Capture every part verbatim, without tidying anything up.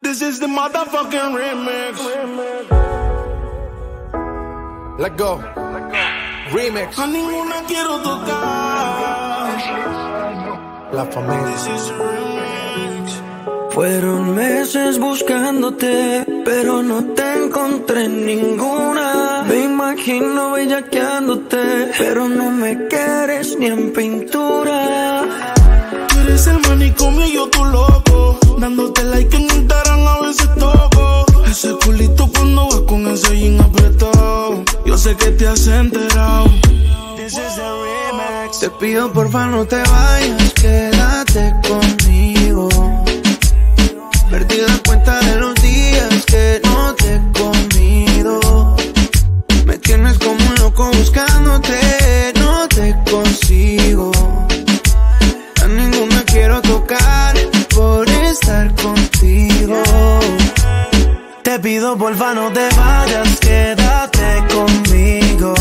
This is the motherfucking remix. Let go. Remix. A ninguna quiero tocar. La familia. This is the remix. Fueron meses buscándote, pero no te encontré en ninguna. Me imagino bellaqueándote, pero no me quieres ni en pintura. Tú eres el manicomio y yo tu loco, dándote like en Instagram a veces toco. Ese culito cuando vas con ese jean apretado, yo sé que te has enterado. This is the remix. Te pido porfa no te vayas, quédate conmigo. Perdí la cuenta de los días que no te he comido. Me tienes como un loco buscándote, no te consigo. A ninguna quiero tocar por estar contigo. Te pido porfa no te vayas, quédate conmigo.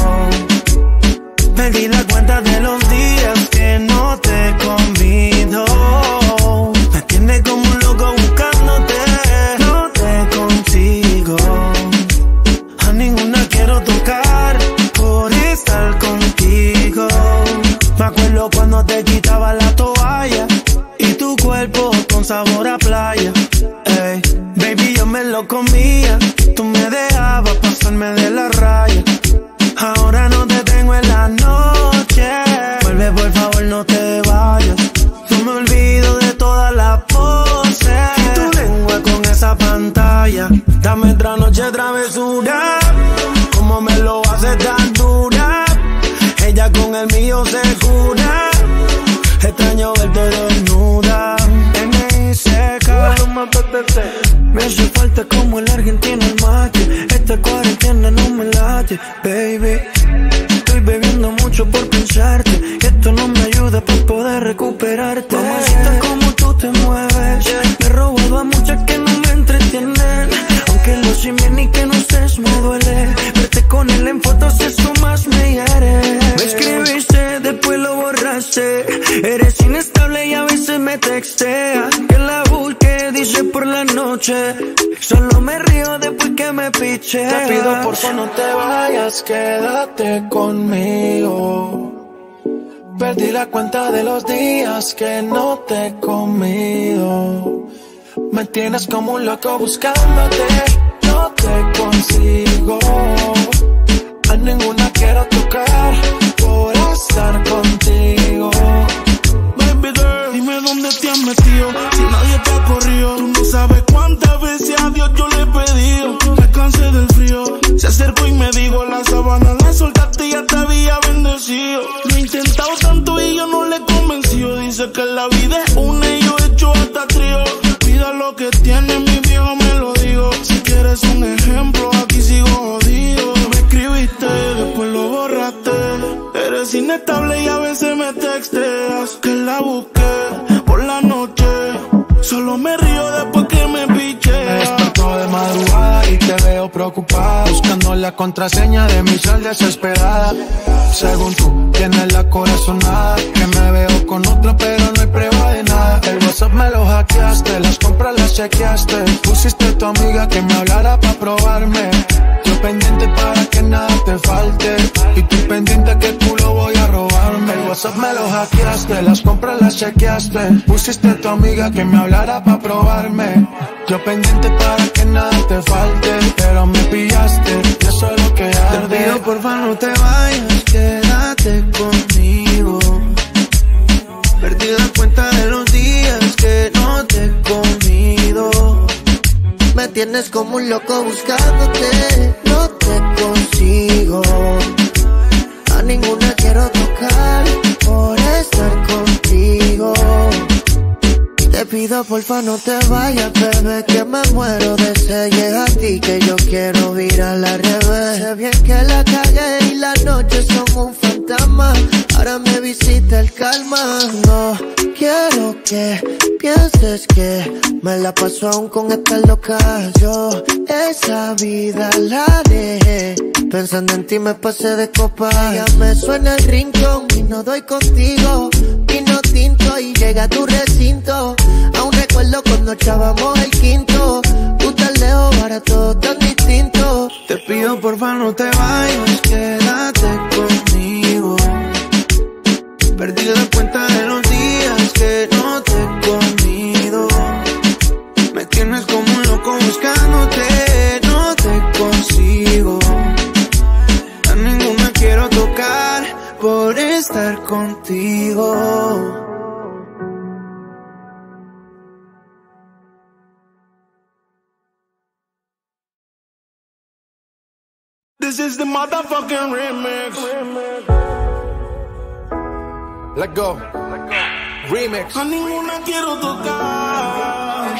Perdí la cuenta de los días que no te he comido. Me tienes como un loco buscándote, no te consigo. A ninguna quiero tocar por estar contigo. Me acuerdo cuando te quitaba la toalla y tu cuerpo con sabor a playa. Ey, baby, yo me lo comía, tú me dejabas pasarme de la raya. Ahora no te tengo en la noche, vuelve por favor no te vayas. No me olvido de todas las poses y tu lengua con esa pantalla. Dame otra noche travesura, como me lo hace tan dura. Ella con el mío se jura, extraño verte desnuda. N I C K, me hace falta como el argentino el mate. Esta cuarentena no me late, baby. Estoy bebiendo mucho por pensarte, esto no me ayuda para poder recuperarte. Mamacita, como tú te mueves, me he robado a muchas que no me entretienen. Aunque lo sin bien y que no estés me duele. Verte con él en fotos eso más me hiere. Me escribiste, después lo borraste. Eres inestable y a veces me texteas. Que la busque, dice por la noche. Solo me río después que me piche. Te pido por favor no te vayas, quédate conmigo. Perdí la cuenta de los días que no te he comido. Me tienes como un loco buscándote, no te consigo. A ninguna quiero tocar por estar contigo. Baby girl, dime dónde te has metido, si nadie te ha corrido. Tú no sabes cuántas veces a Dios yo le he pedido. Me cansé del frío, se acercó y me dijo: la sabana la soltaste y ya te había bendecido. Lo he intentado tanto y yo no le he convencido. Dice que la vida es una y yo he hecho hasta trío. Pida lo que tiene, mi viejo me lo digo. Si quieres un ejemplo, aquí sigo jodido. Me escribiste, después lo borraste. Eres inestable y a veces me texteas. Que la busqué por la noche, solo me río después que me piche. Me despertó de madrugada y te veo preocupada, buscando la contraseña de mi sal desesperada. Según tú, tienes la corazonada, que me veo con otra pero no hay prueba de nada. El WhatsApp me lo hackeaste, las compras las chequeaste. Pusiste a tu amiga que me hablara pa' probarme. Yo pendiente para que nada te falte, y tú pendiente que tú lo voy a robarme. El WhatsApp me lo hackeaste, las compras las chequeaste. Pusiste a tu amiga que me hablara pa' probarme. Yo pendiente para que nada te falte, pero me pillaste, y eso es lo que arde. Te pido porfa no te vayas, quédate conmigo. Perdí la cuenta de los días que no te he comido. Me tienes como un loco buscándote, no te consigo. A ninguna quiero tocar por estar contigo. Te pido porfa no te vayas, bebé, que me muero de sed. Llega a ti que yo quiero virar al revés. Sé bien que la cagué y las noches son un fantasma. Ahora me visita el calma. No quiero que pienses que me la paso aún con esta loca. Yo esa vida la dejé, pensando en ti me pasé de copa. Ya me suena el rincón y no doy contigo. Vino tinto y llega a tu recinto. Aún recuerdo cuando echábamos el quinto. contigo. This is the motherfucking remix. Let go. Remix. A ninguna quiero tocar.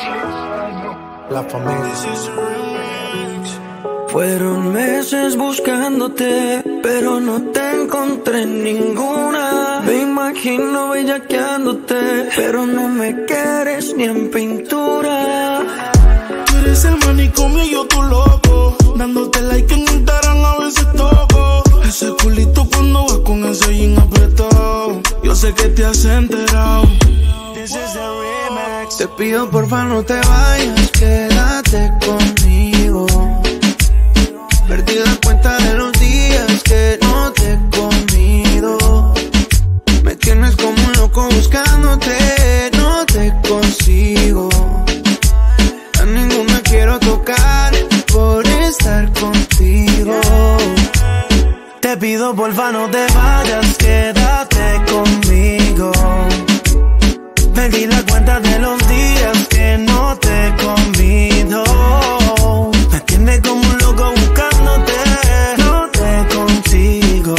La familia. This is the remix. Fueron meses buscándote, pero no te encontré ninguna. Me imagino bellaqueándote, pero no me quieres ni en pintura. Tú eres el manicomio y yo tu loco, dándote like en Instagram a veces toco. Ese culito cuando vas con ese jean apretado, yo sé que te has enterado. This is the remix. Te pido porfa no te vayas, quédate conmigo. Perdí la cuenta de los días que no te he comido. Me tienes como un loco buscándote, no te consigo. A ninguna quiero tocar por estar contigo. Te pido porfa no te vayas, quédate conmigo. Perdí la cuenta de los días que no te he comido. Me tienes como un loco buscándote, no te consigo.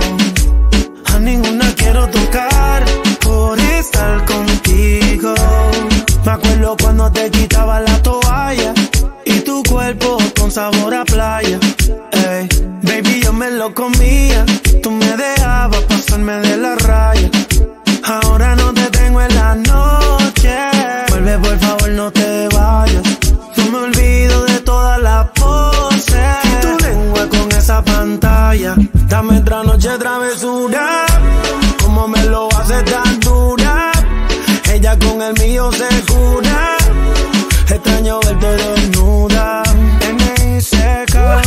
A ninguna quiero tocar por estar contigo. Me acuerdo cuando te quitaba la toalla y tu cuerpo con sabor a playa. Ey, baby, yo me lo comía, tú me dejabas pasarme de la raya. Ahora no te tengo en la noche, vuelve por favor no te vayas. No me olvido de todas las poses y tu lengua con esa pantalla. Dame otra noche travesura, como me lo hace tan dura. Ella con el mío se jura, extraño verte desnuda. N I C K,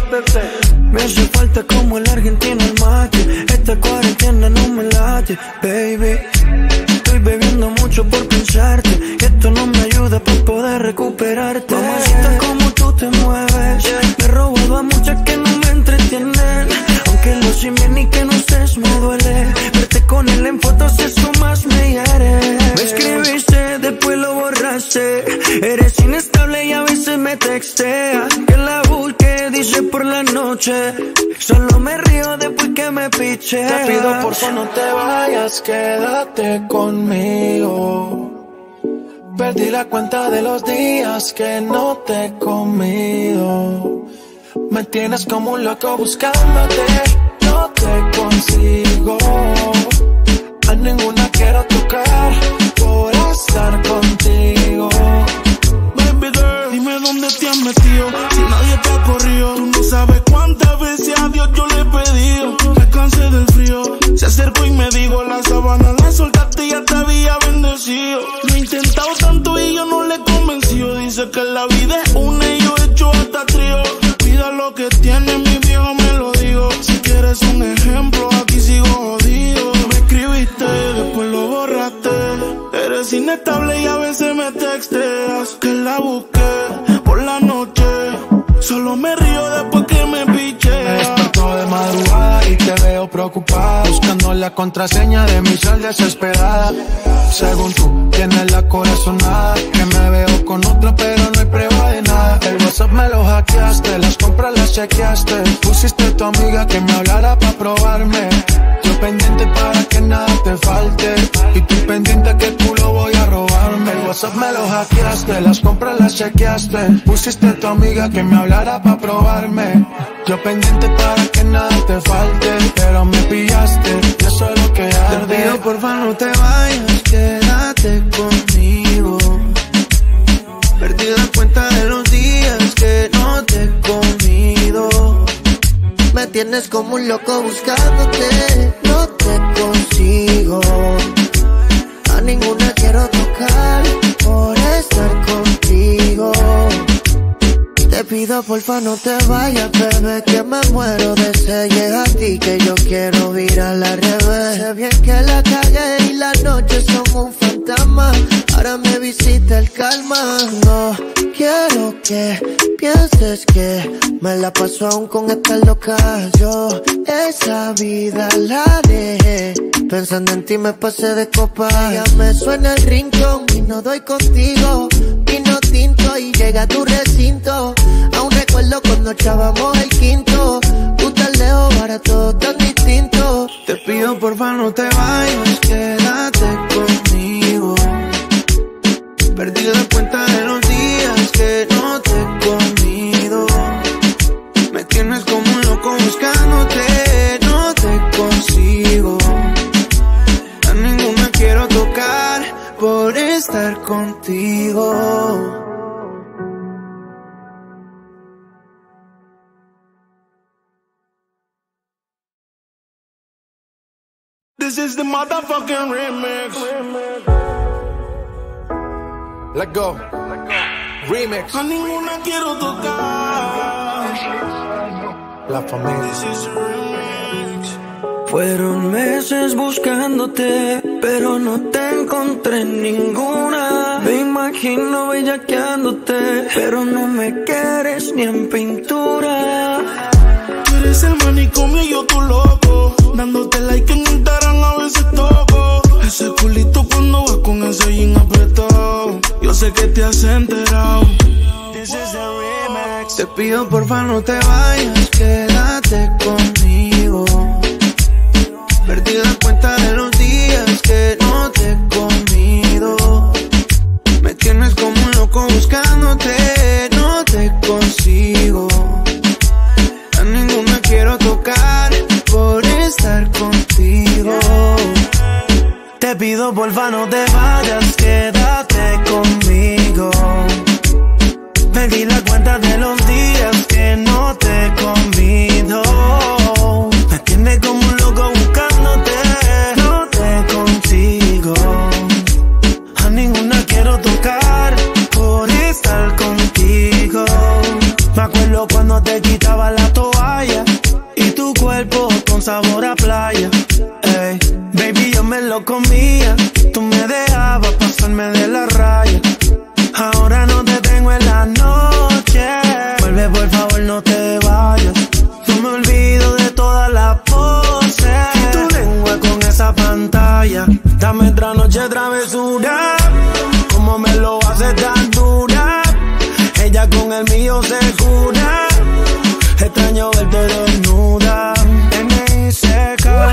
me hace falta como el argentino el mate. Esta cuarentena no me late, baby. Estoy bebiendo mucho por pensarte, esto no me ayuda para poder recuperarte. Mamacita, como tú te mueves, me he robado a muchas que no me entretienen. Aunque lo sé bien y que no estés me duele. Verte con él en fotos eso más me hiere. Me escribiste, después lo borraste. Eres inestable y a veces me texteas. Que la busque, dice por la noche. Solo me río después que me picheas. Te pido por favor no te vayas, quédate conmigo. Perdí la cuenta de los días que no te he comido. Me tienes como un loco buscándote, no te consigo. A ninguna quiero tocar por estar contigo. Baby girl, dime dónde te has metido, si nadie te ha corrido. Tú no sabes cuántas veces a Dios yo le he pedido. Me cansé del frío, se acercó y me dijo la sabana la soltaste y ya te había bendecido. Lo he intentado tanto y yo no le he convencido. Dice que la vida es una y yo he hecho hasta trío. Pida lo que tiene mi viejo me lo digo. Si quieres un ejemplo aquí sigo jodido. Me escribiste, después lo borraste. Eres inestable y a veces me texteas. Que la busqué por la noche, solo me río después que me picheas. Me despertó de madrugada y te veo preocupada, buscando la contraseña de mi sal desesperada. Según tú, tienes la corazonada, que me veo con otra pero no hay prueba de nada. El WhatsApp me lo hackeaste, las compras las chequeaste. Pusiste a tu amiga que me hablara pa' probarme. Yo pendiente para que nada te falte, y tú pendiente que tú lo voy a robarme. El WhatsApp me lo hackeaste, las compras las chequeaste. Pusiste a tu amiga que me hablara pa' probarme. Yo pendiente para que nada te falte, pero me pillaste, y eso es lo que arde. Te pido porfa no te vayas, quédate conmigo. Perdí la cuenta de los días que no te he comido. Me tienes como un loco buscándote, no te consigo. A ninguna quiero tocar por estar contigo. Te pido porfa no te vayas, bebé, que me muero de sed. Llega a ti que yo quiero virar al revés. Sé bien que la cagué y las noches son un fantasma. Ahora me visita el calma. No quiero que pienses que me la paso aún con esta loca. Yo esa vida la dejé, pensando en ti me pasé de copa. Ya me suena el rincón y no doy contigo. Vino tinto y llega a tu recinto. Aún recuerdo cuando echábamos el quinto. Tú tan lejos, ahora todo tan distinto. Te pido porfa no te vayas, quédate conmigo. Perdí la cuenta de los días que no te he comido. Me tienes como un loco buscándote, no te consigo. A ninguna quiero tocar por estar contigo. This is the motherfucking remix. Let go. Remix. A ninguna quiero tocar. La familia. This is a remix. Fueron meses buscándote, pero no te encontré ninguna. Me imagino bellaqueándote, pero no me quieres ni en pintura. Tú eres el manicomio y yo tu loco, dándote like en Instagram a veces toco. Ese culito cuando vas con ese jean apretado, yo sé que te has enterado. This is the remix. Te pido porfa no te vayas, quédate conmigo. Perdí la cuenta de los días que no te he comido. Me tienes como un loco buscándote, no te consigo. A ninguna quiero tocar por estar contigo. Te pido porfa no te vayas, quédate conmigo. Perdí la cuenta de los días que no te he comido. Me tienes como un loco buscándote, no te consigo. A ninguna quiero tocar por estar contigo. Me acuerdo cuando te quitaba la toalla y tu cuerpo con sabor a playa. Ey, baby, yo me lo comía, tú me dejabas pasarme de la raya. Ahora no te tengo en la noche, vuelve por favor no te vayas. No me olvido de todas las poses y tu lengua con esa pantalla. Dame otra noche travesura, como me lo hace tan dura. Ella con el mío se cura, extraño verte desnuda. N I C K,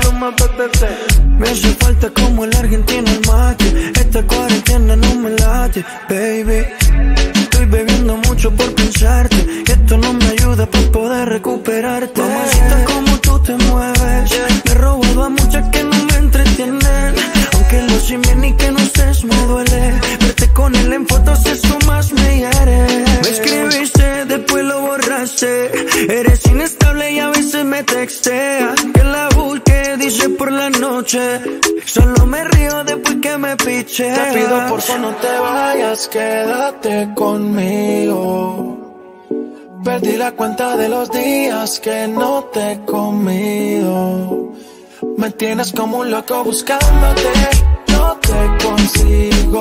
me hace falta como el argentino el mate. Esta cuarentena no me late, baby. Estoy bebiendo mucho por pensarte, y esto no me ayuda para poder recuperarte. Mamacita, como tú te mueves, me he robado a muchas que no me entretienen. Aunque lo sé bien y que no estés me duele. Verte con él en fotos eso más me hiere. Me escribiste, después lo borraste. Eres inestable y a veces me textea. Que la busque, dice por la noche. Solo me río después que me piche. Te pido por favor no te vayas, quédate conmigo. Perdí la cuenta de los días que no te he comido. Me tienes como un loco buscándote, no te consigo.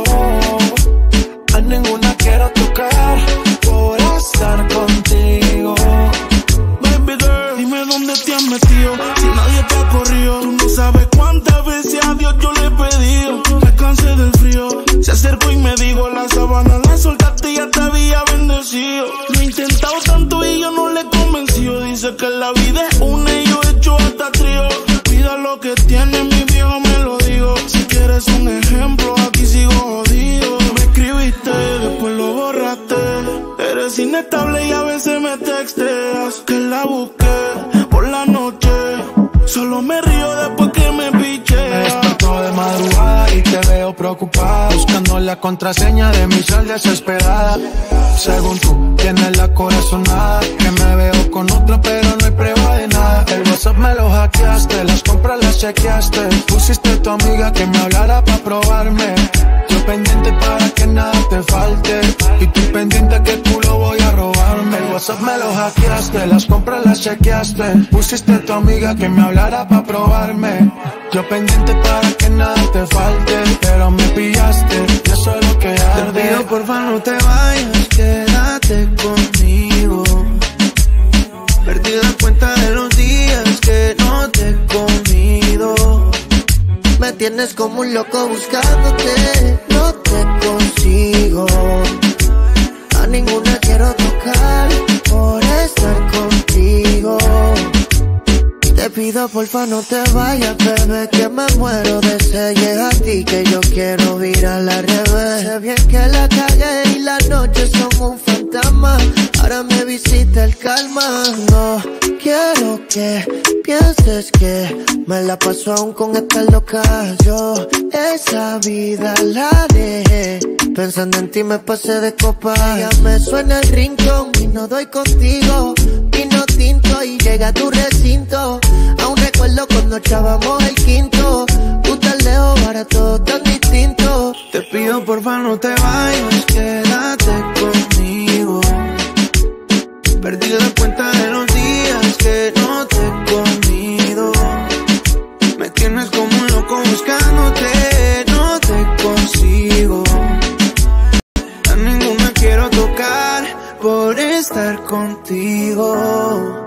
A ninguna quiero tocar por estar contigo. Baby girl, dime dónde te has metido, si nadie te ha corrido. Tú no sabes cuántas veces a Dios yo le he pedido. Me cansé del frío, se acercó y me dijo la sabana la soltaste y ya te había bendecido. Lo he intentado tanto y yo no le he convencido. Dice que la vida es una y yo he hecho hasta trío. Cuida lo que tiene, mi viejo me lo digo. Si quieres un ejemplo, aquí sigo jodido. Me escribiste, después lo borraste. Eres inestable y a veces me texteas. Que la busqué por la noche, solo me río después que me piche. Me despertó de madrugada y te veo preocupada, buscando la contraseña de mi sal desesperada. Según tú, tienes la corazonada, que me veo con otra pero no hay prueba de nada. El WhatsApp me lo hackeaste, las compras las chequeaste. Pusiste a tu amiga que me hablara pa' probarme. Yo pendiente para que nada te falte, y tú pendiente que tú lo voy a robarme. El WhatsApp me lo hackeaste, las compras las chequeaste. Pusiste a tu amiga que me hablara pa' probarme. Yo pendiente para que nada te falte, pero me pillaste, y eso es lo que arde. Te pido porfa no te vayas, quédate conmigo. tienes como un loco buscándote. No te consigo, a ninguna quiero tocar por estar contigo. Te pido porfa no te vayas, bebé, que me muero de sed. Llega a ti que yo quiero virar al revés. Sé bien que la cagué y las noches son un fantasma. Ahora me visita el calma. No quiero que pienses que me la paso aún con esta loca. Yo esa vida la dejé, pensando en ti me pasé de copa. Ya me suena el rincón y no doy contigo. Vino tinto y llega a tu recinto. Aún recuerdo cuando echábamos el quinto. Tú tan lejos, ahora todo tan distinto. Te pido porfa no te vayas, quédate conmigo. Perdí la cuenta de los días que no te he comido. Me tienes como un loco buscándote, no te consigo. A ninguna quiero tocar por estar contigo.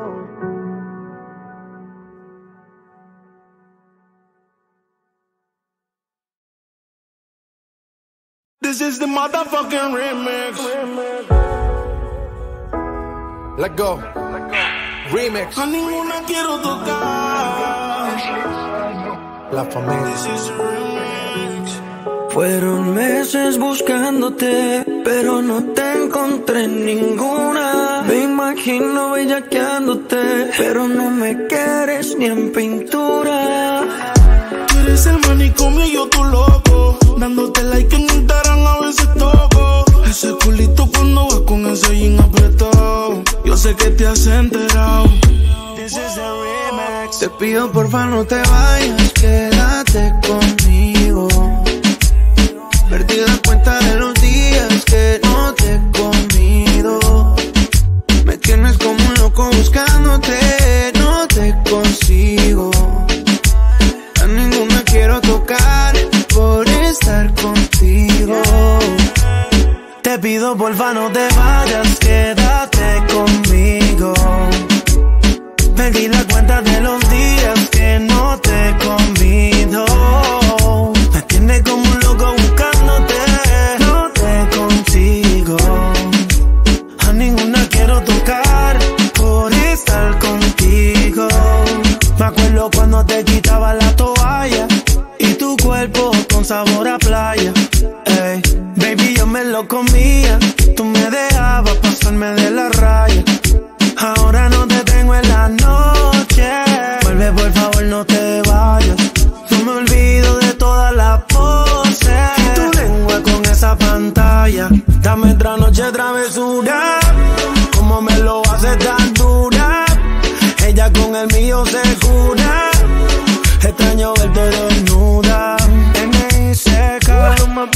This is the motherfucking remix. Let go. Remix. A ninguna quiero tocar. La familia. This is a remix. Fueron meses buscándote, pero no te encontré en ninguna. Me imagino bellaqueándote, pero no me quieres ni en pintura. Tú eres el manicomio y yo tu loco, dándote like en Instagram a veces toco. Ese culito cuando vas con ese jean apretado, yo sé que te has enterado. This is the remix. Te pido porfa no te vayas, quédate conmigo. Perdí la cuenta de los días que no te he comido. Me tienes como un loco buscándote, no te consigo. A ninguna quiero tocar por estar contigo. Te pido porfa no te vayas, quédate conmigo. Perdí la cuenta de los días que no te he comido. Me tienes como un loco buscándote, no te consigo. A ninguna quiero tocar por estar contigo. Me acuerdo cuando te quitaba la toalla y tu cuerpo con sabor a playa. Ey, baby, yo me lo comía, tú me dejabas pasarme de la raya. Ahora no te tengo en la noche, vuelve por favor no te vayas. No me olvido de todas las poses y tu lengua con esa pantalla. Dame otra noche travesura, como me lo hace tan dura. Ella con el mío se cura, extraño verte desnuda. N I C K,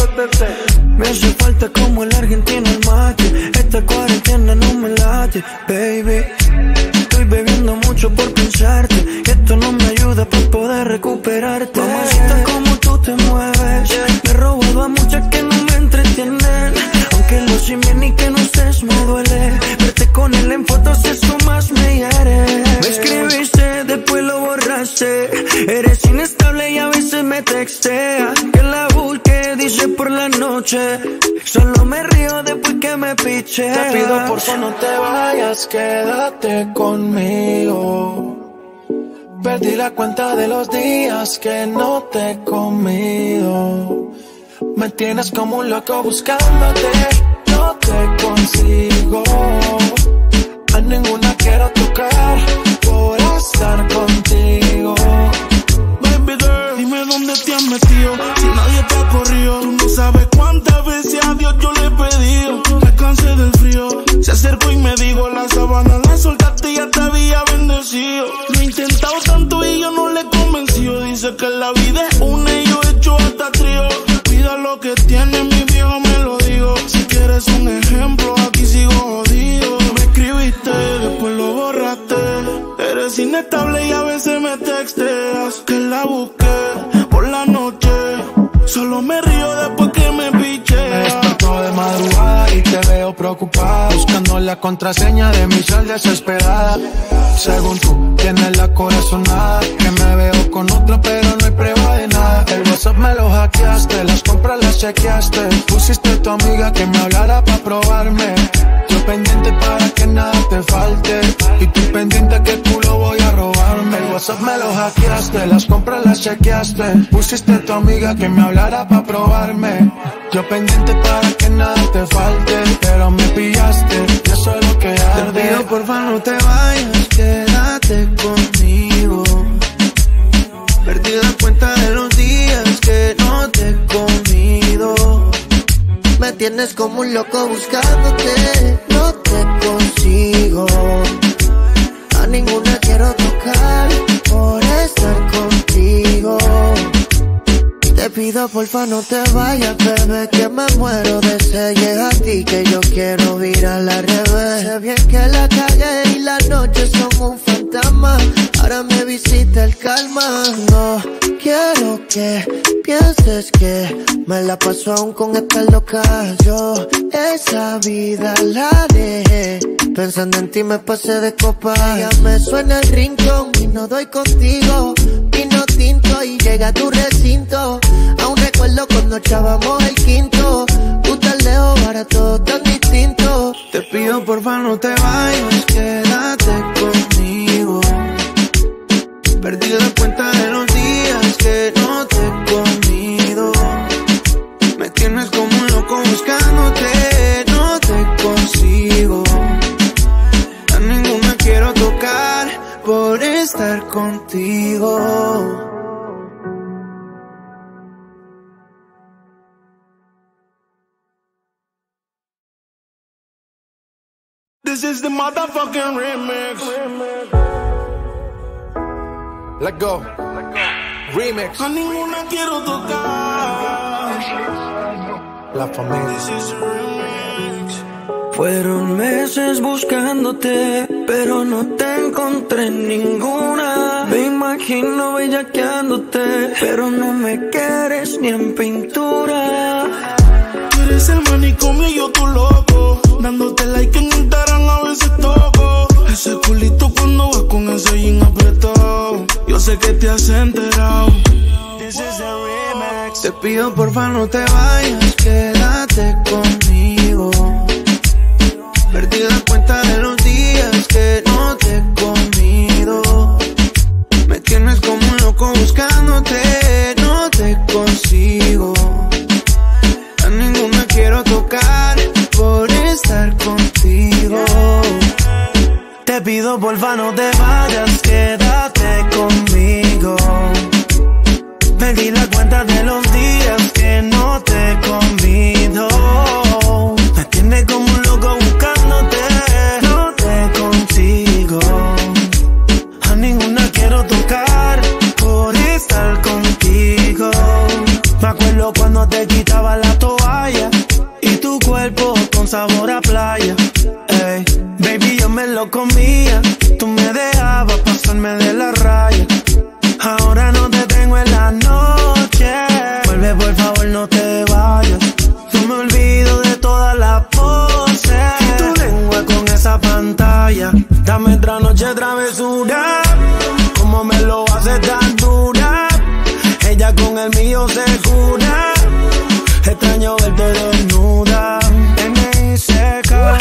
me hace falta como el argentino el mate. Esta cuarentena no me late, baby. Estoy bebiendo mucho por pensarte, esto no me ayuda para poder recuperarte. Mamacita, como tú te mueves, me he robado a muchas que no me entretienen. Aunque lo sin bien y que no estés me duele, verte con él en fotos eso más me hiere. Me escribiste, después lo borraste, eres inestable y a veces me textea. Que la busque, dice por la noche, solo me río después que me piche. Te pido por favor no te vayas, quédate conmigo. Perdí la cuenta de los días que no te he comido. Me tienes como un loco buscándote, no te consigo. A ninguna quiero tocar por estar contigo. Baby girl, dime dónde te has metido, si nadie te ha corrido. Tú no sabes cuántas veces a Dios yo le he pedido. Me cansé del frío, se acercó y me dijo: la sabana la soltaste y ya te había bendecido. Lo he intentado tanto y yo no le he convencido. Dice que la vida es una y yo he hecho hasta trío. Cuida lo que tiene, mi viejo me lo digo. Si quieres un ejemplo, aquí sigo jodido. Me escribiste, después lo borraste. Eres inestable y a veces me texteas. Que la busqué por la noche, solo me río después que me piche. Me despertó de madrugada y te veo preocupada, buscando la contraseña de mi sal desesperada. Según tú, tienes la corazonada, que me veo con otra pero no hay prueba de nada. El WhatsApp me lo hackeaste, las compras las chequeaste. Pusiste a tu amiga que me hablara pa' probarme. Yo pendiente para que nada te falte, y tú pendiente que tú lo voy a robarme. El WhatsApp me lo hackeaste, las compras las chequeaste. Pusiste a tu amiga que me hablara pa' probarme. Yo pendiente para que nada te falte, pero me pillaste, y eso es lo que arde. Te pido porfa no te vayas, quédate conmigo. Perdí la cuenta de los días que no te he comido. Me tienes como un loco buscándote, no te consigo. A ninguna quiero tocar por estar contigo. Te pido porfa no te vayas, bebé, que me muero de sed. Llega a ti que yo quiero virar al revés. Sé bien que la cagué y las noches son un fantasma. Ahora me visita el calma. No quiero que pienses que me la paso aún con esta loca. Yo esa vida la dejé, pensando en ti me pasé de copa. Ya me suena el rincón y no doy contigo. Vino tinto y llega a tu recinto. Aún recuerdo cuando echábamos el quinto. Tú tan lejos, ahora todo tan distinto. Te pido porfa no te vayas, quédate conmigo. Perdí la cuenta de los días que no te he comido. Me tienes como un loco buscándote, no te consigo. A ninguna quiero tocar por estar contigo. This is the motherfucking remix. Let go. Remix. A ninguna quiero tocar. La familia. This is the remix. Fueron meses buscándote, pero no te encontré en ninguna. Me imagino bellaqueándote, pero no me quieres ni en pintura. Tú eres el manicomio y yo tu loco, dándote like en Instagram a veces toco. Ese culito cuando vas con ese jean apretado, yo sé que te has enterado. This is the remix. Te pido porfa no te vayas, quédate conmigo. Perdí la cuenta de los días que no te he comido. Me tienes como un loco buscándote, no te consigo. A ninguna quiero tocar por estar contigo. Te pido porfa no te vayas, quédate conmigo. Perdí la cuenta de los días que no te he comido. Me tienes como un loco buscándote, no te consigo. A ninguna quiero tocar por estar contigo. Me acuerdo cuando te quitaba la toalla y tu cuerpo con sabor a playa. Ey, baby, yo me lo comía, tú me dejabas pasarme de la raya. Ahora no te tengo en la noche, vuelve por favor no te vayas. No me olvido de todas las poses y tu lengua con esa pantalla. Dame otra noche travesura, como me lo hace tan dura. Ella con el mío se cura, extraño verte desnuda. N I C K,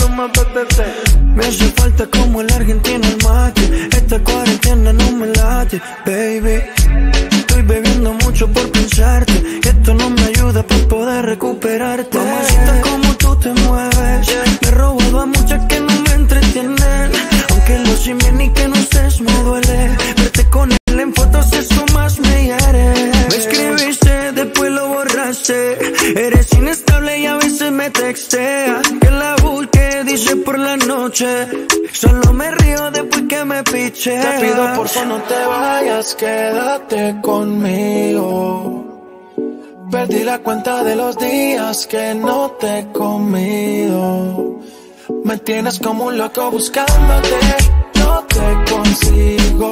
me hace falta como el argentino el mate. Esta cuarentena no me late, baby. Estoy bebiendo mucho por pensarte, esto no me ayuda para poder recuperarte. Mamacita, como tú te mueves, me he robado a muchas que no me entretienen. Aunque lo sin bien y que no estés me duele. Verte con él en fotos eso más me hiere. Me escribiste, después lo borraste. Eres inestable y a veces me textea. Que la busque, dice por la noche. Solo me río después que me piche. Te pido porfa no te vayas, quédate conmigo. Perdí la cuenta de los días que no te he comido. Me tienes como un loco buscándote, no te consigo.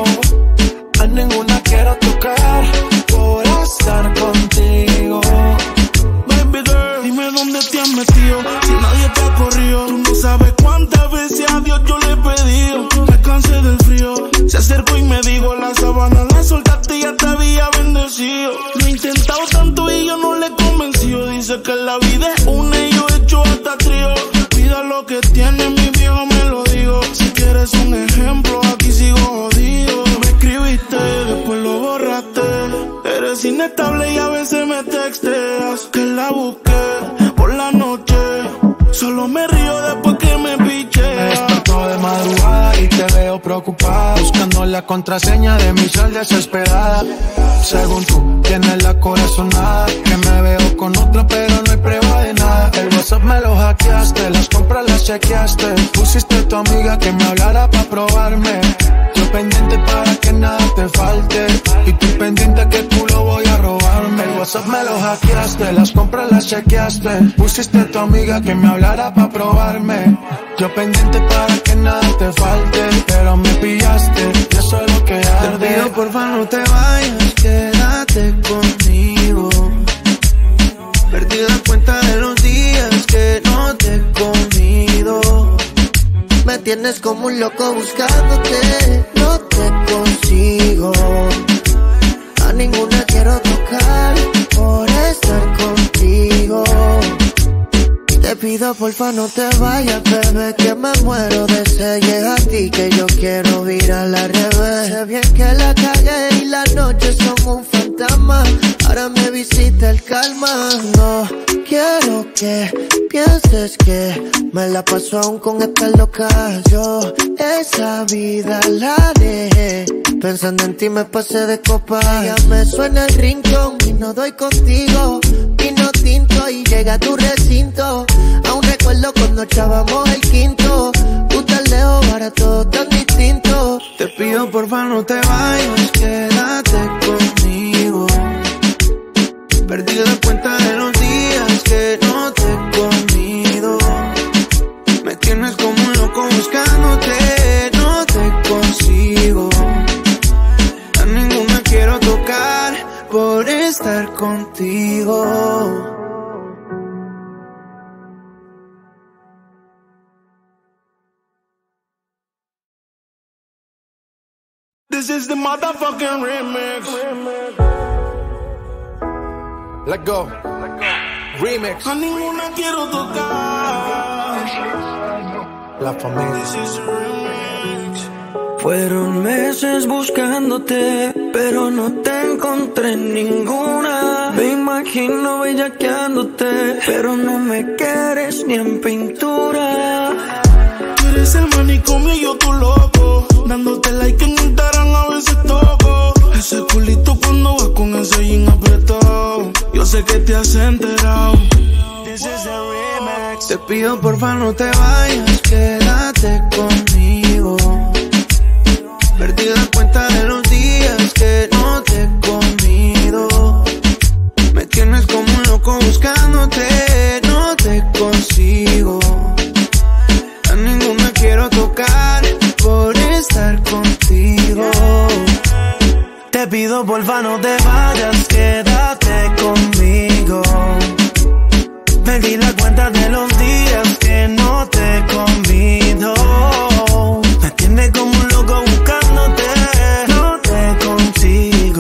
A ninguna quiero tocar por estar contigo. Baby girl, dime dónde te has metido, si nadie te ha corrido. Tú no sabes cuántas veces a Dios yo le he pedido. Me cansé del frío, se acercó y me dijo: la sabana la soltaste y ya te había bendecido. No hay que tiene mi viejo me lo digo. Si quieres un ejemplo, aquí sigo jodido. Me escribiste, después lo borraste. Eres inestable y a veces me texteas. Que la busqué por la noche. Solo me río después que me picheas. Me despertó de madrugada y te veo preocupada, buscando la contraseña de mi sal desesperada. Según tú, tienes la corazonada, que me veo con otra pero no hay prueba de nada. El WhatsApp me lo hackeaste, las compras las chequeaste. Pusiste a tu amiga que me hablara pa' probarme. Yo pendiente para que nada te falte, y tú pendiente que tú lo voy a robarme. El WhatsApp me lo hackeaste, las compras las chequeaste. Pusiste a tu amiga que me hablara pa' probarme. Yo pendiente para que nada te falte, pero me pillaste y eso es lo que arde. Te pido porfa no te vayas, quédate conmigo. Perdí la cuenta de los días que no te he comido. Me tienes como un loco buscándote, no te consigo. A ninguna quiero tocar por estar contigo. Te pido porfa no te vayas, bebé, que me muero de sed. Llega a ti que yo quiero virar al revés. Sé bien que la cagué y las noches son un fantasma. Ahora me visita el calma. No quiero que pienses que me la paso aún con esta loca. Yo esa vida la dejé, pensando en ti me pasé de copa. Ya me suena el rincón y no doy contigo. Vino tinto y llega a tu recinto. Aún recuerdo cuando echábamos el quinto. Tú tan lejos, ahora todo tan distinto. Te pido porfa no te vayas, quédate conmigo. Perdí la cuenta de los días que no te he comido. Me tienes como un loco buscándote, no te consigo. A ninguna quiero tocar por estar contigo. This is the motherfucking remix. Let go. Remix. A ninguna quiero tocar. La familia. This is the remix. Fueron meses buscándote, pero no te encontré ninguna. Me imagino bellaqueándote, pero no me quieres ni en pintura. Tú eres el manicomio y yo tu loco, dándote like en Instagram a veces toco. Ese culito cuando vas con ese jean apretado, yo sé que te has enterado. This is the remix. Te pido porfa no te vayas, quédate conmigo. Perdí la cuenta de los días que no te he comido. Me tienes como un loco buscándote, no te consigo. A ninguna quiero tocar por estar contigo. Te pido porfa no te vayas, quédate conmigo. Perdí la cuenta de los días que no te he comido. Me tienes como un loco buscándote, no te consigo.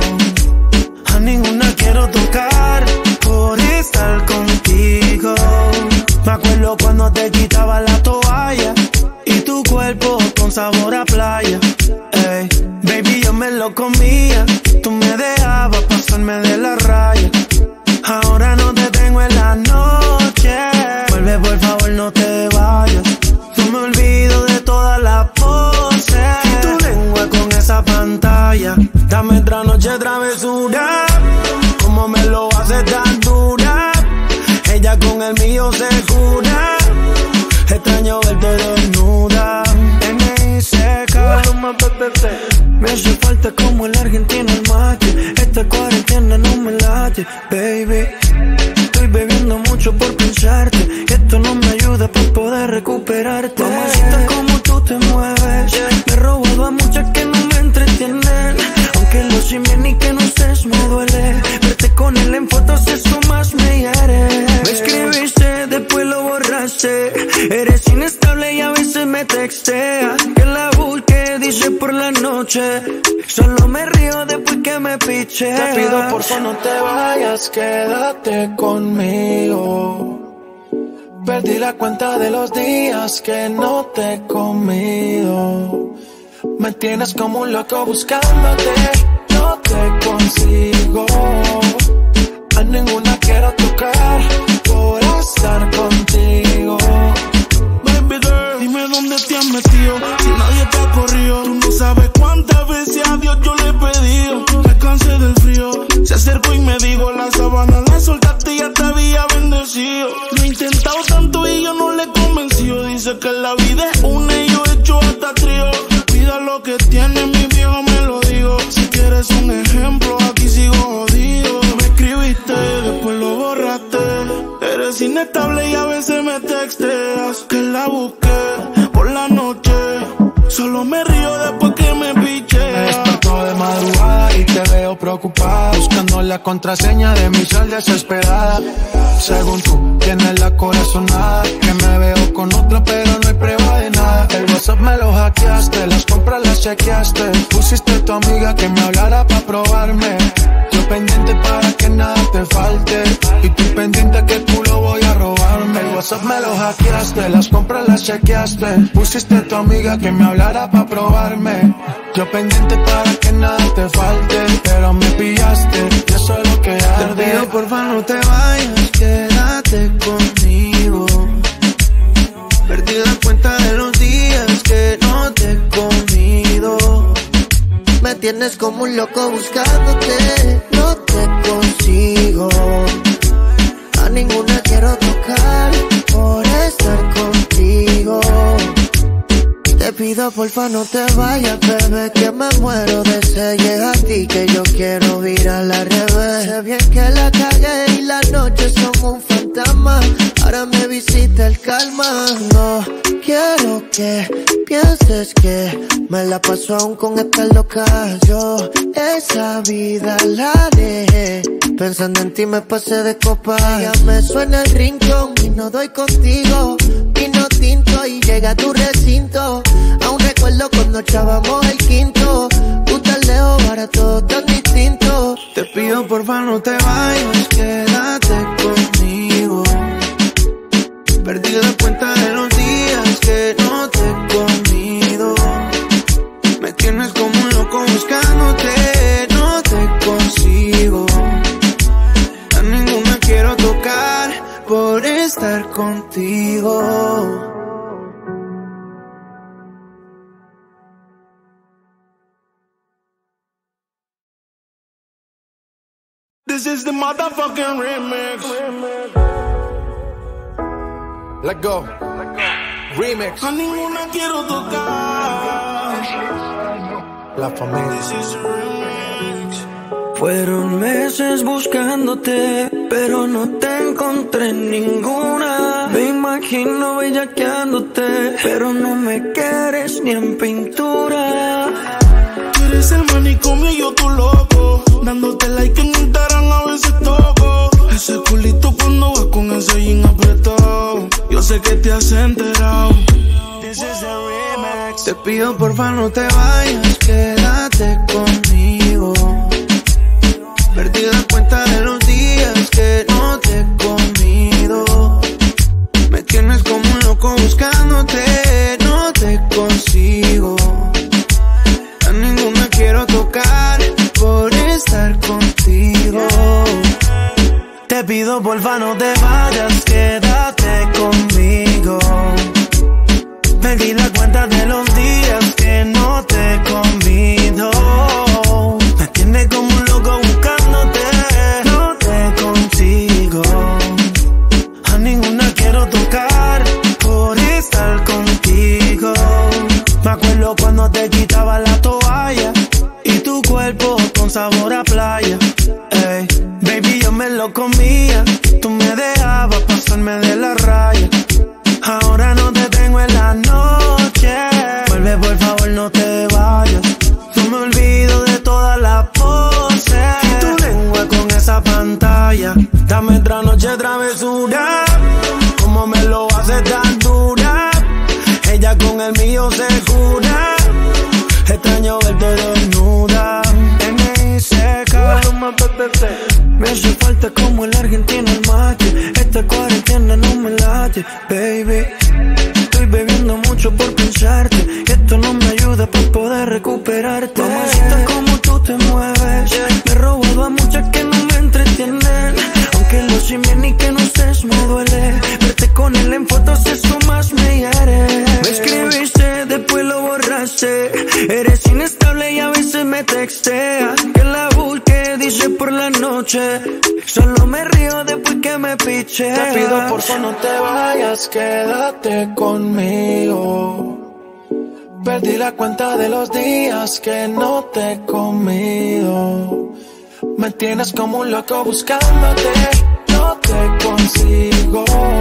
A ninguna quiero tocar por estar contigo. Me acuerdo cuando te quitaba la toalla y tu cuerpo con sabor a playa. Ey, baby, yo me lo comía, tú me dejabas pasarme de la raya. Ahora no te tengo en la noche, vuelve por favor no te vayas. No me olvido de todas las poses y tu lengua con esa pantalla. Dame otra noche travesura, como me lo hace tan dura. Ella con el mío se jura, extraño verte desnuda. N I C K, me hace falta como el argentino el mate. Esta cuarentena no me late, baby. Estoy bebiendo mucho por pensarte, esto no me ayuda para poder recuperarte. Mamacita, como tú te mueves, me he robado a muchas que no me entretienen. Aunque lo sé bien y que no estés me duele. Verte con él en fotos eso más me hiere. Me escribiste, después lo borraste. Eres inestable y a veces me texteas. Que la busque, dice por la noche. Solo me río después que me picheas. Te pido por favor no te vayas, quédate conmigo. Perdí la cuenta de los días que no te he comido. Me tienes como un loco buscándote, no te consigo. A ninguna quiero tocar por estar contigo. Baby girl, dime dónde te has metido. Si nadie te ha corrido, tú no sabes cuántas veces a Dios yo le he pedido. Me cansé del frío, se acercó y me dijo: la sábana la soltaste y ya te había bendecido. Lo he intentado tanto y yo no le he convencido. Dice que la vida es una y yo he hecho hasta trío. Pida lo que tiene, mi viejo me lo digo. Si quieres un ejemplo, aquí sigo jodido. Me escribiste, después lo borraste. Eres inestable y a veces me texteas. Que la busqué por la noche, solo me río después que me picheas. Me despertó de madrugada y te veo preocupada, buscando la contraseña de mi sal desesperada. Según tú, tienes la corazonada, que me veo con otra pero no hay prueba de nada. El WhatsApp me lo hackeaste, las compras las chequeaste. Pusiste a tu amiga que me hablara pa' probarme. Yo pendiente para que nada te falte, y tú pendiente que el culo voy a robarme. El WhatsApp me lo hackeaste, las compras las chequeaste. Pusiste a tu amiga que me hablara pa' probarme. Yo pendiente para que nada te falte, pero me pillaste, y eso es lo que arde. Te pido porfa no te vayas, quédate conmigo. Perdí la cuenta de los días que no te he comido. Me tienes como un loco buscándote, no te consigo. A ninguna quiero tocar por estar contigo. Te pido porfa no te vayas, bebé, que me muero de sed. Llega a ti que yo quiero virar al revés. Sé bien que la cagué y las noches son un fantasma. Ahora me visita el calma. No quiero que pienses que me la paso aún con esta loca. Yo esa vida la dejé, pensando en ti me pasé de copa. Ya me suena el rincón y no doy contigo. Vino tinto y llega a tu recinto. Aún recuerdo cuando echábamos el quinto. Tú tan lejos, ahora todo tan distinto. Te pido porfa no te vayas, quédate conmigo. Perdí la cuenta de los días que no te he comido. Me tienes como un loco buscándote, no te consigo. A ninguna quiero tocar por estar contigo. This is the motherfucking remix. Let go. Remix. A ninguna quiero tocar. La familia. This is a remix. Fueron meses buscándote, pero no te encontré ninguna. Me imagino bellaqueándote, pero no me quieres ni en pintura. Tú eres el manicomio y yo tu loco, dándote like en Instagram a veces toco. Ese culito cuando vas con ese jean apretado, yo sé que te has enterado. This is a remix. Te pido porfa no te vayas, quédate conmigo. Perdí la cuenta de los días que no te he comido. Me tienes como un loco buscándote, no te consigo. A ninguna quiero tocar por estar contigo. Te pido porfa no te vayas, quédate conmigo. Perdí la cuenta de los días que no te he comido. Me tienes como un loco buscándote, no te consigo. A ninguna quiero tocar por estar contigo. Me acuerdo cuando te quitaba la toalla y tu cuerpo con sabor a playa. Ey, baby, yo me lo comía, tú me dejabas pasarme de la raya. Ahora no te tengo en la noche, vuelve por favor no te vayas. No me olvido de todas las poses y tu lengua con esa pantalla. Dame otra noche travesura, como me lo hace tan dura. Ella con el mío se jura, extraño verte desnuda. N I C K, me hace falta como el argentino el mate. Esta cuarentena no me late, olvidarte, baby. Estoy bebiendo mucho por pensarte, y esto no me ayuda para poder recuperarte. Mamacita, como tú te mueves, me he robado a muchas que no me entretienen. Aunque lo sé bien y que no estés me duele. Verte con él en fotos, eso más me hiere. Me escribiste, después lo borraste. Eres inestable y a veces me texteas. Que la busque, dice por la noche. Solo me río después que me picheas. Te pido por favor no te vayas, quédate conmigo. Perdí la cuenta de los días que no te he comido. Me tienes como un loco buscándote, no te consigo.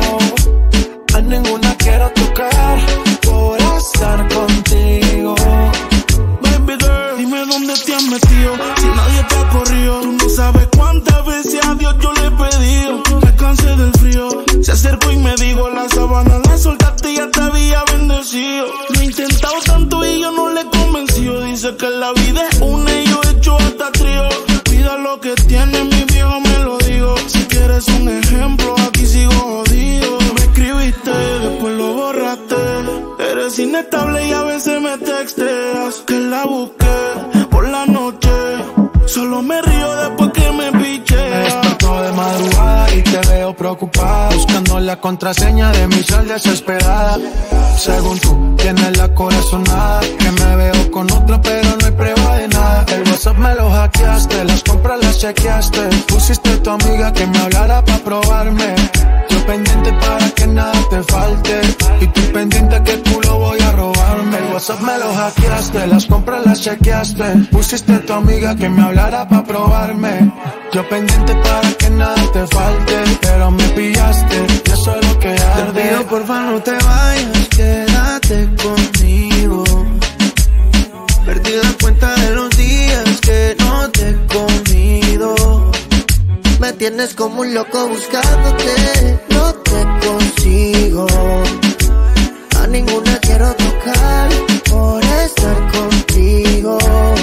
A ninguna quiero tocar por estar contigo. Baby girl, dime dónde te has metido. Si nadie te ha corrido, tú no sabes cuántas veces a Dios yo le he pedido. Me cansé del frío, se acercó y me dijo: la sabana la soltaste y ya te había bendecido. Lo he intentado tanto y yo no le he convencido. Dice que la vida es una y yo he hecho hasta trío. Pida lo que tiene, mi viejo me lo digo. Si quieres un ejemplo, aquí sigo jodido. Me escribiste, después lo borraste. Eres inestable y a veces me texteas. Que la busqué por la noche. Solo me río después que me picheas. Me despertó de madrugada y te veo preocupada, buscando la contraseña de mi sal desesperada. Según tú, tienes la corazonada, que me veo con otra pero no hay prueba de nada. El WhatsApp me lo hackeaste, las compras las chequeaste. Pusiste a tu amiga que me hablara pa' probarme. Yo pendiente para que nada te falte, y tú pendiente que tú lo voy a robarme. El WhatsApp me lo hackeaste, las compras las chequeaste. Pusiste a tu amiga que me hablara pa' probarme. Yo pendiente para que nada te falte, pero me pillaste, y eso es lo que arde. Te pido porfa no te vayas, quédate conmigo. Perdí la cuenta de los días que no te he comido. Me tienes como un loco buscándote, no te consigo. A ninguna quiero tocar por estar contigo.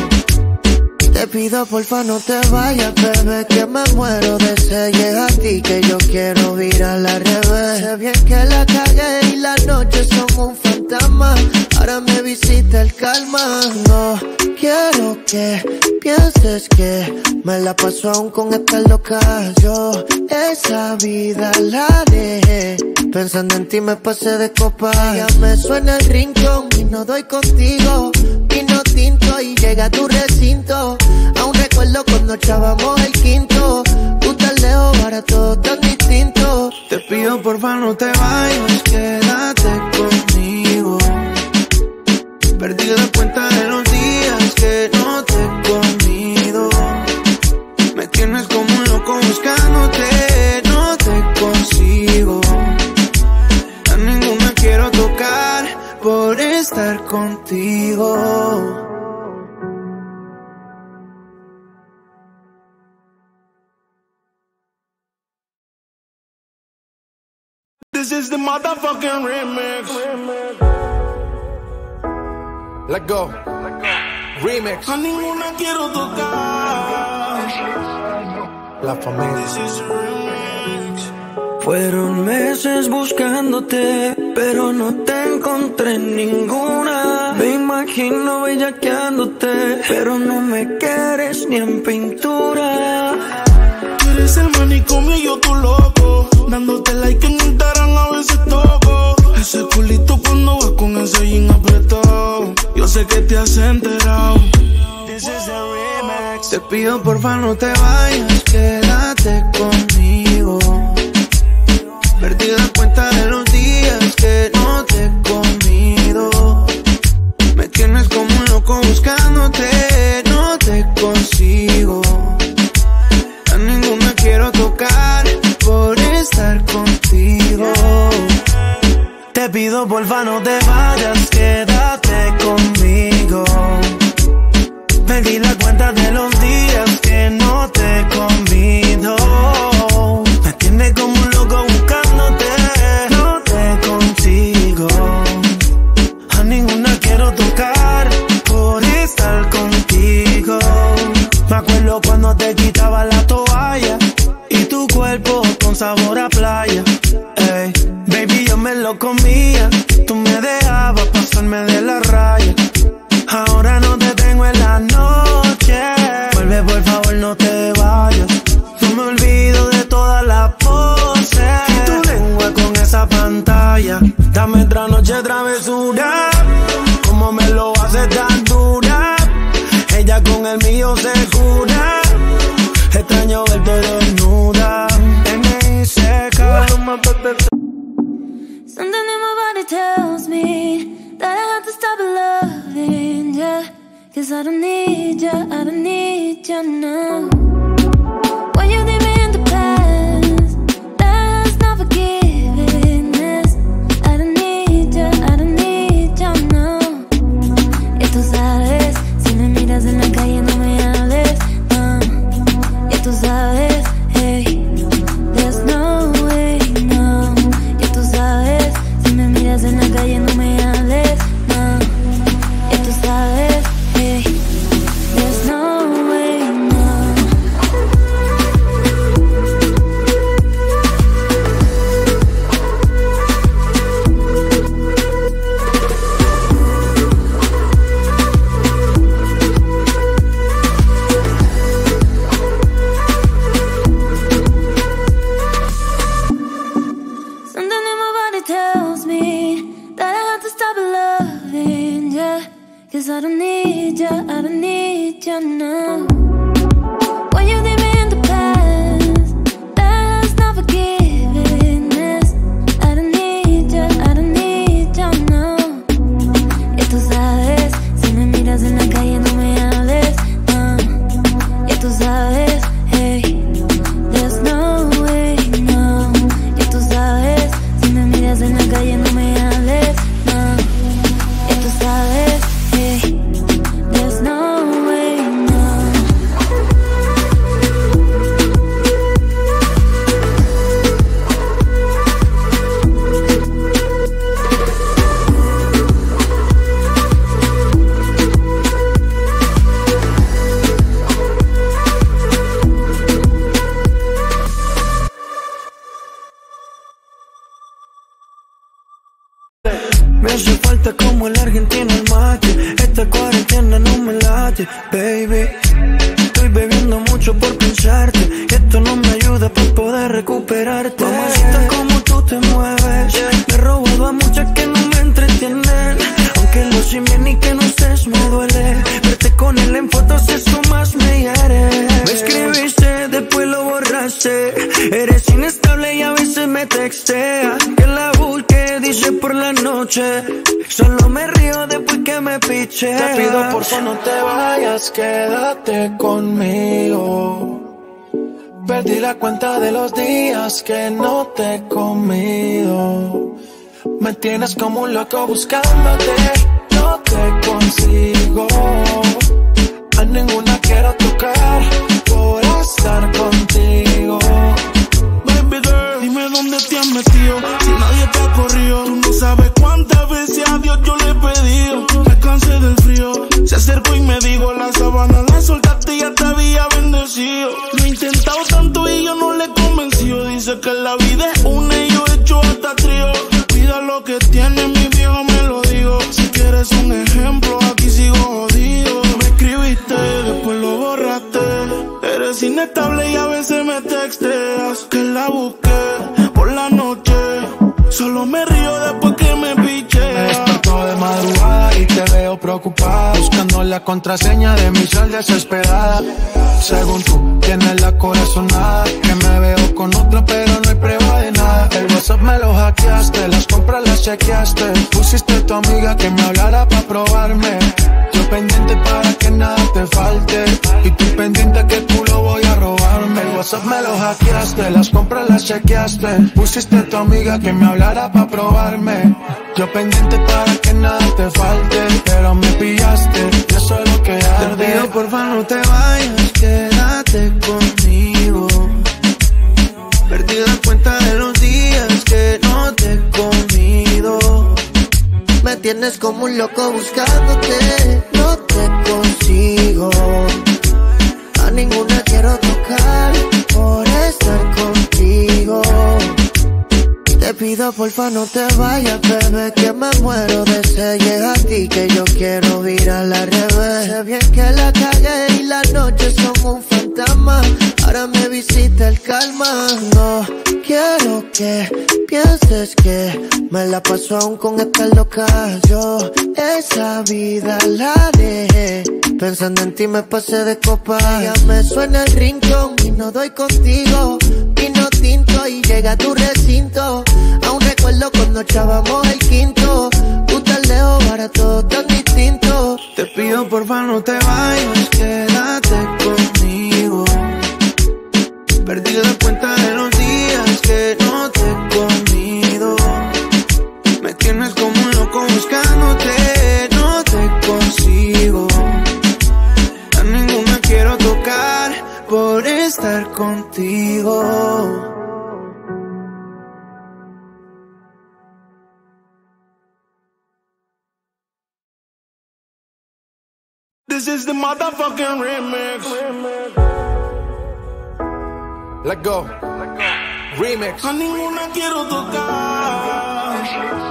Te pido porfa no te vayas, bebé, que me muero de sed. Llega a ti que yo quiero ir al revés. Sé bien que la cagué y las noches son un fantasma. Ahora me visita el calma. No quiero que pienses que me la paso aún con esta loca. Yo esa vida la dejé, pensando en ti me pasé de copa. Ya me suena el rincón y no doy contigo. Vino tinto y llega a tu recinto. Aún recuerdo cuando echábamos el quinto. Tú tan lejos, ahora todo tan distinto. Te pido porfa no te vayas, quédate conmigo. Perdí la cuenta de los días que no te he comido. Me tienes como un loco buscándote, no te consigo. A ninguna quiero tocar por estar contigo. This is the motherfucking remix. Let go. Remix. A ninguna quiero tocar. La familia. This is the remix. Fueron meses buscándote, pero no te encontré en ninguna. Me imagino bellaqueándote, pero no me quieres ni en pintura. Tú eres el manicomio y yo tu loco, dándote like en Instagram a veces toco. Ese culito cuando vas con ese jean apretado, yo sé que te has enterado. This is the remix. Te pido porfa no te vayas, quédate conmigo. Perdí la cuenta de los días que no te he comido. Me tienes como un loco buscándote, no te consigo. A ninguna quiero tocar por estar contigo. Te pido porfa no te vayas, quédate conmigo. Perdí la cuenta de los días que no te he comido. Me tienes como un loco buscándote, no te consigo. A ninguna quiero tocar por estar contigo. Me acuerdo cuando te quitaba la toalla y tu cuerpo con sabor a playa. Ey, baby, travesura, como me lo hace tan dura. Ella con el mío se jura. Extraño verte desnuda. N I C K. Something in my body tells me that I have to stop loving ya, 'cause I don't need ya, I don't need ya now. When you leave me in the past, that's not forgiveness. I don't need ya, I don't need ya now. Y tú sabes, si me miras en la calle no me hables, no. Y tú sabes, hey, there's no way, no. Y tú sabes, si me miras en la calle no me hables, no. Y tú sabes, hey, there's no way, no. Something in my body tells me that I have to stop loving ya, 'cause I don't need ya, I don't need ya now. When you leave me in the past, that's not forgiveness. I don't need ya, I don't need ya now. Y tú sabes, si me miras en la calle no me hables, no. Y tú sabes, hey, there's no way, no. Y tú sabes, si me miras en la calle no me hables, no. Y tú sabes, hey, there's no way, no. Me hace falta como el argentino el mate. Esta cuarentena no me late, baby. Estoy bebiendo mucho por pensarte. Esto no me ayuda para poder recuperarte. Mamacita, como tú te mueves. Me he robado a muchas que no me entretienen. Aunque lo sé bien y que no estés me duele. Verte con él en fotos eso más me hiere. Me escribiste, después lo borraste. Eres inestable y a veces me textea. Que la busque, dice por la noche. Solo me río después que me piche. Te pido por favor no te vayas, quédate conmigo. Perdí la cuenta de los días que no te he comido. Me tienes como un loco buscándote, no te consigo. A ninguna quiero tocar por estar contigo. Baby girl, dime dónde te has metido. Si nadie te ha corrido, tú no sabes cuántas veces a Dios yo le he pedido. Me cansé del frío, se acercó y me dijo: la sábana la soltaste y ya te había bendecido. Lo he intentado tanto y yo no le he convencido. Dice que la vida es una y yo he hecho hasta trío. Cuida lo que tiene, mi viejo me lo digo. Si quieres un ejemplo, aquí sigo jodido. Me escribiste, después lo borraste. Eres inestable y a veces me texteas. Que la busqué por la noche. Solo me río después que me piche. Me despertó de madrugada y te veo preocupada, buscando la contraseña de mi sal desesperada. Según tú, tienes la corazonada, que me veo con otra pero no hay prueba de nada. El WhatsApp me lo hackeaste, las compras las chequeaste. Pusiste a tu amiga que me hablara pa' probarme. Yo pendiente para que nada te falte, y tú pendiente que culo voy a robarme. El WhatsApp me lo hackeaste, las compras las chequeaste. Pusiste a tu amiga que me hablara pa' probarme. Yo pendiente para que nada te falte, pero me pillaste y eso es lo que arde. Te pido porfa no te vayas, quédate conmigo. Perdí la cuenta de los días que no te he comido. Me tienes como un loco buscándote, no te consigo. A ninguna quiero tocar por estar contigo. Te pido porfa no te vayas, bebé, que me muero de sed. Llega a ti que yo quiero ir a la revés. Sé bien que la calle y las noches son un fantasma. drama, ahora me visita el calma. No quiero que pienses que me la paso aún con esta loca. Yo esa vida la dejé, pensando en ti me pasé de copa. Ya me suena el rincón y no doy contigo. Vino tinto y llega a tu recinto. Aún recuerdo cuando echábamos el quinto. Tú tan lejos, ahora todo tan distinto. Te pido porfa no te vayas, quédate conmigo. Perdí la cuenta de los días que no te he comido. Me tienes como un loco buscándote, no te consigo. A ninguna quiero tocar por estar contigo. This is the motherfucking remix. Let go. Remix. A ninguna quiero tocar.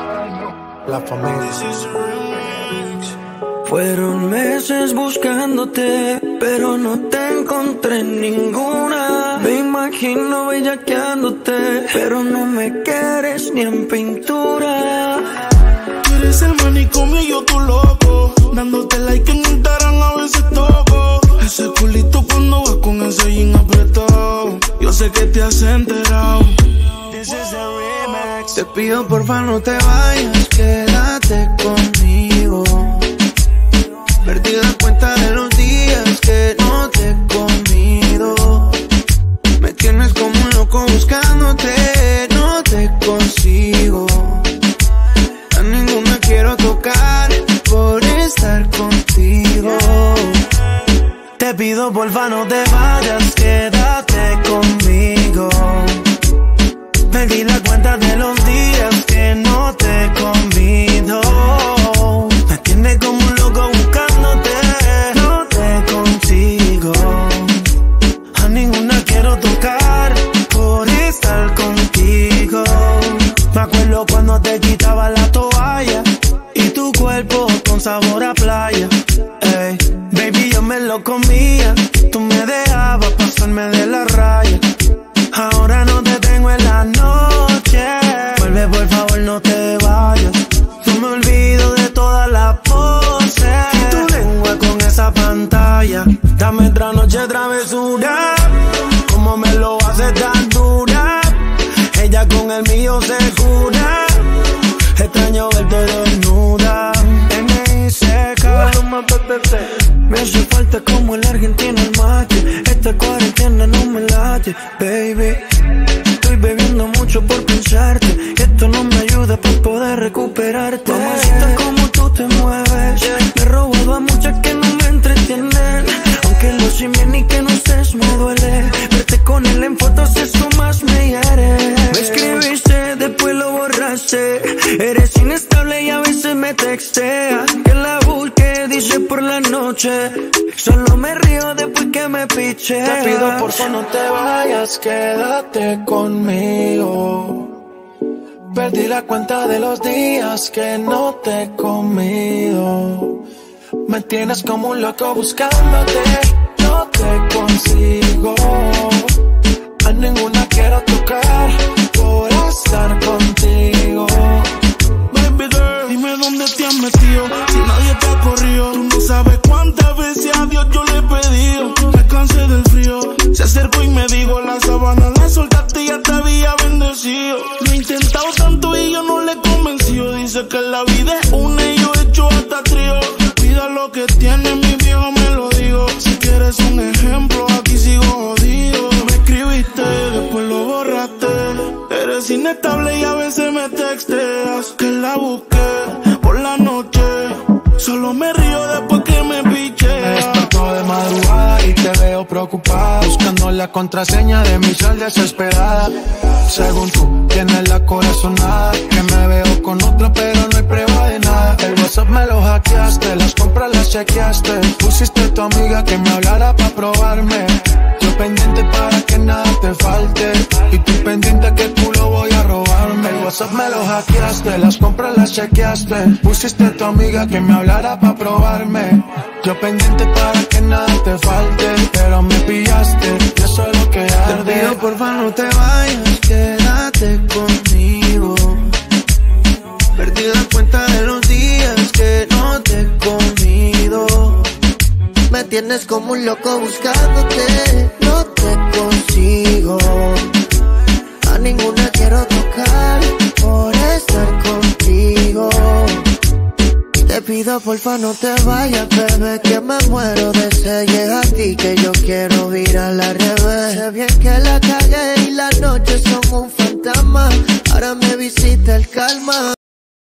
La familia. This is the remix. Fueron meses buscándote, pero no te encontré ninguna. Me imagino bellaqueándote, pero no me quieres ni en pintura. Tú eres el manicomio y yo tu loco, dándote like en Instagram a veces toco. Ese culito cuando vas con ese jean apretado, yo sé que te has enterado. This is the remix. Te pido porfa no te vayas, quédate conmigo. Perdí la cuenta de los días que no te he comido. Me tienes como un loco buscándote, no te consigo. A ninguna quiero tocar por estar contigo. Te pido porfa no te vayas, quédate conmigo. Perdí la cuenta de los días que no te he comido. Me tienes como un loco buscándote, no te consigo. A ninguna quiero tocar por estar contigo. Me acuerdo cuando te quitaba la toalla y tu cuerpo con sabor a playa. Ey, baby, yo me lo comía, tú me dejabas pasarme de la raya. Ahora no te tengo en la noche, vuelve por favor no te vayas. No me olvido de todas las poses y tu lengua con esa pantalla. Dame otra noche travesura, como me lo hace tan dura. Ella con el mío se cura, extraño verte desnuda. M I C K, me hace falta como el argentino el mate. Esta cuarentena no me late, baby. Estoy bebiendo mucho por pensarte, que esto no me ayuda para poder recuperarte. Mamacita, como tú te mueves, me he robado a muchas que no me entretienen. Aunque lo sé bien y que no estés me duele, verte con él en fotos eso más me hiere. Me escribiste, después lo borraste. Eres inestable y a veces me textea. Que la busque, dice por la noche. Solo me río después que me piche. Te pido por favor no te vayas, quédate conmigo. Perdí la cuenta de los días que no te he comido. Me tienes como un loco buscándote, no te consigo. A ninguna quiero tocar por estar contigo. Baby girl, dime dónde te has metido, si nadie te ha corrido. Tú no sabes cuántas veces a Dios yo le he pedido. Me cansé del frío, se acercó y me dijo: la sabana la soltaste y ya te había bendecido. Lo he intentado tanto y yo no le he convencido. Dice que la vida es una y yo he hecho hasta trío. Cuida lo que tienes, mi viejo me lo digo. Si quieres un ejemplo, aquí sigo jodido. Me escribiste, después lo borraste. Eres inestable y a veces me texteas. Que la busqué por la noche, solo me río después que me piche. Me despertó de madrugada y te veo preocupada, buscando la contraseña de mi sal desesperada. Según tú, tienes la corazonada, que me veo con otra pero no hay prueba de nada. El WhatsApp me lo hackeaste, las compras las chequeaste. Pusiste a tu amiga que me hablara pa' probarme. Yo pendiente para que nada te falte, y tú pendiente que tú lo voy a robar. llamarme. El WhatsApp me lo hackeaste, las compras las chequeaste. Pusiste a tu amiga que me hablara pa' probarme. Yo pendiente para que nada te falte, pero me pillaste y eso es lo que arde. Te pido porfa no te vayas, quédate conmigo. Perdí la cuenta de los días que no te he comido. Me tienes como un loco buscándote, no te consigo. A ninguna quiero tocar por estar contigo. Te pido porfa no te vayas, bebé, que me muero de sed. Llega a ti que yo quiero virar al revés. Sé bien que la cagué y las noches son un fantasma. Ahora me visita el calma.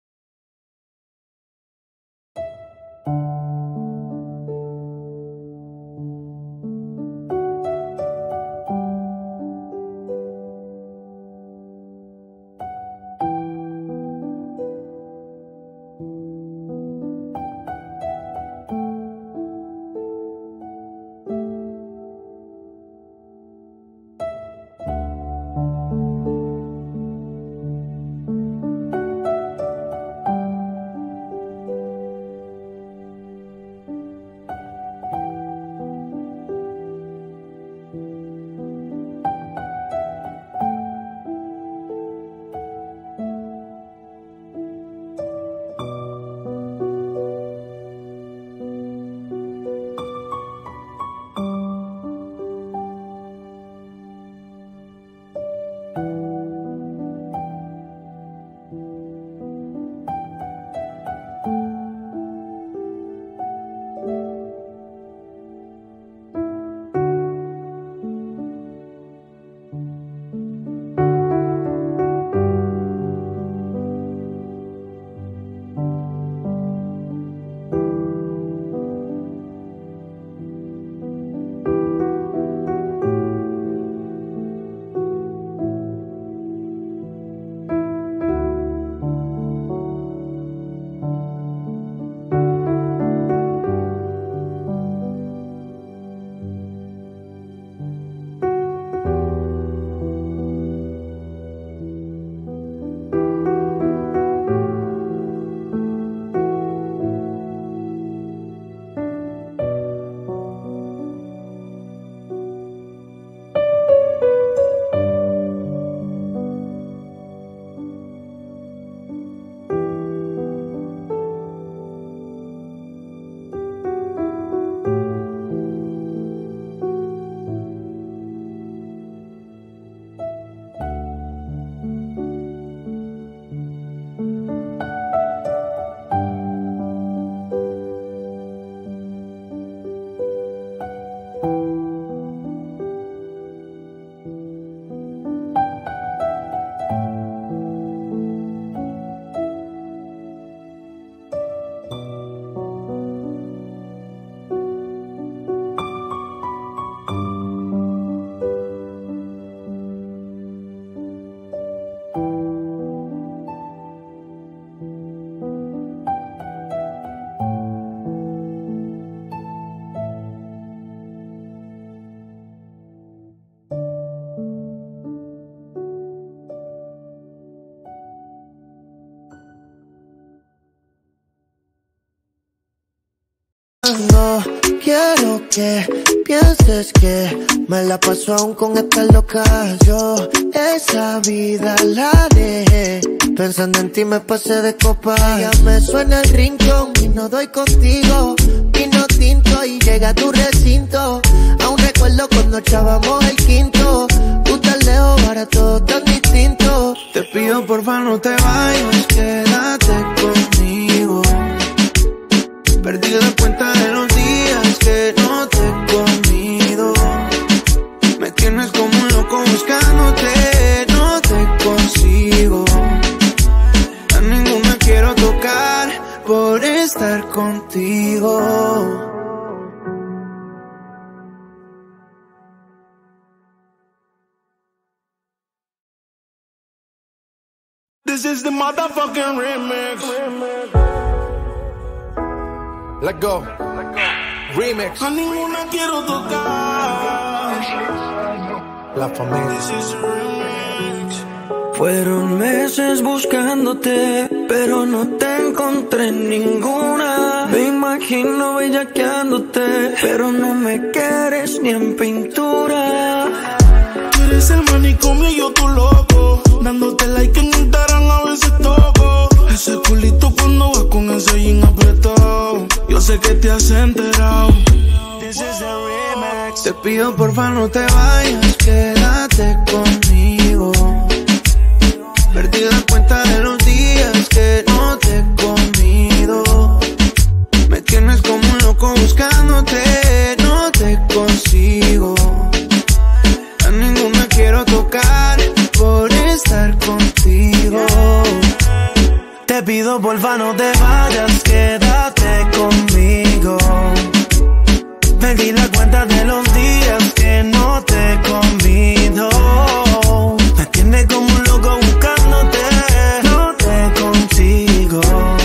No quiero que pienses que me la paso aún con esta loca. Yo esa vida la dejé, pensando en ti me pasé de copa. Ya me suena el rincón y no doy contigo. Vino tinto y llega a tu recinto. Aún recuerdo cuando echábamos el quinto. Tú tan lejos, ahora todo tan distinto. Te pido porfa no te vayas, quédate conmigo. Perdí la cuenta de los días que no te he comido. Me tienes como un loco buscándote, no te consigo. A ninguna quiero tocar por estar contigo. This is the motherfucking remix. Let go. Remix. A ninguna quiero tocar. La familia. This is a remix. Fueron meses buscándote, pero no te encontré en ninguna. Me imagino bellaqueándote, pero no me quieres ni en pintura. Tú eres el manicomio y yo tu loco, dándote like en Instagram a veces toco. Ese culito cuando vas con ese jean apretado, yo sé que te has enterado. This is the remix. Te pido porfa no te vayas, quédate conmigo. Perdí la cuenta de los días que no te he comido. Me tienes como un loco buscándote, no te consigo. A ninguna quiero tocar por estar contigo. Te pido porfa no te vayas, quédate conmigo. Perdí la cuenta de los días que no te he comido. Me tienes como un loco buscándote, no te consigo.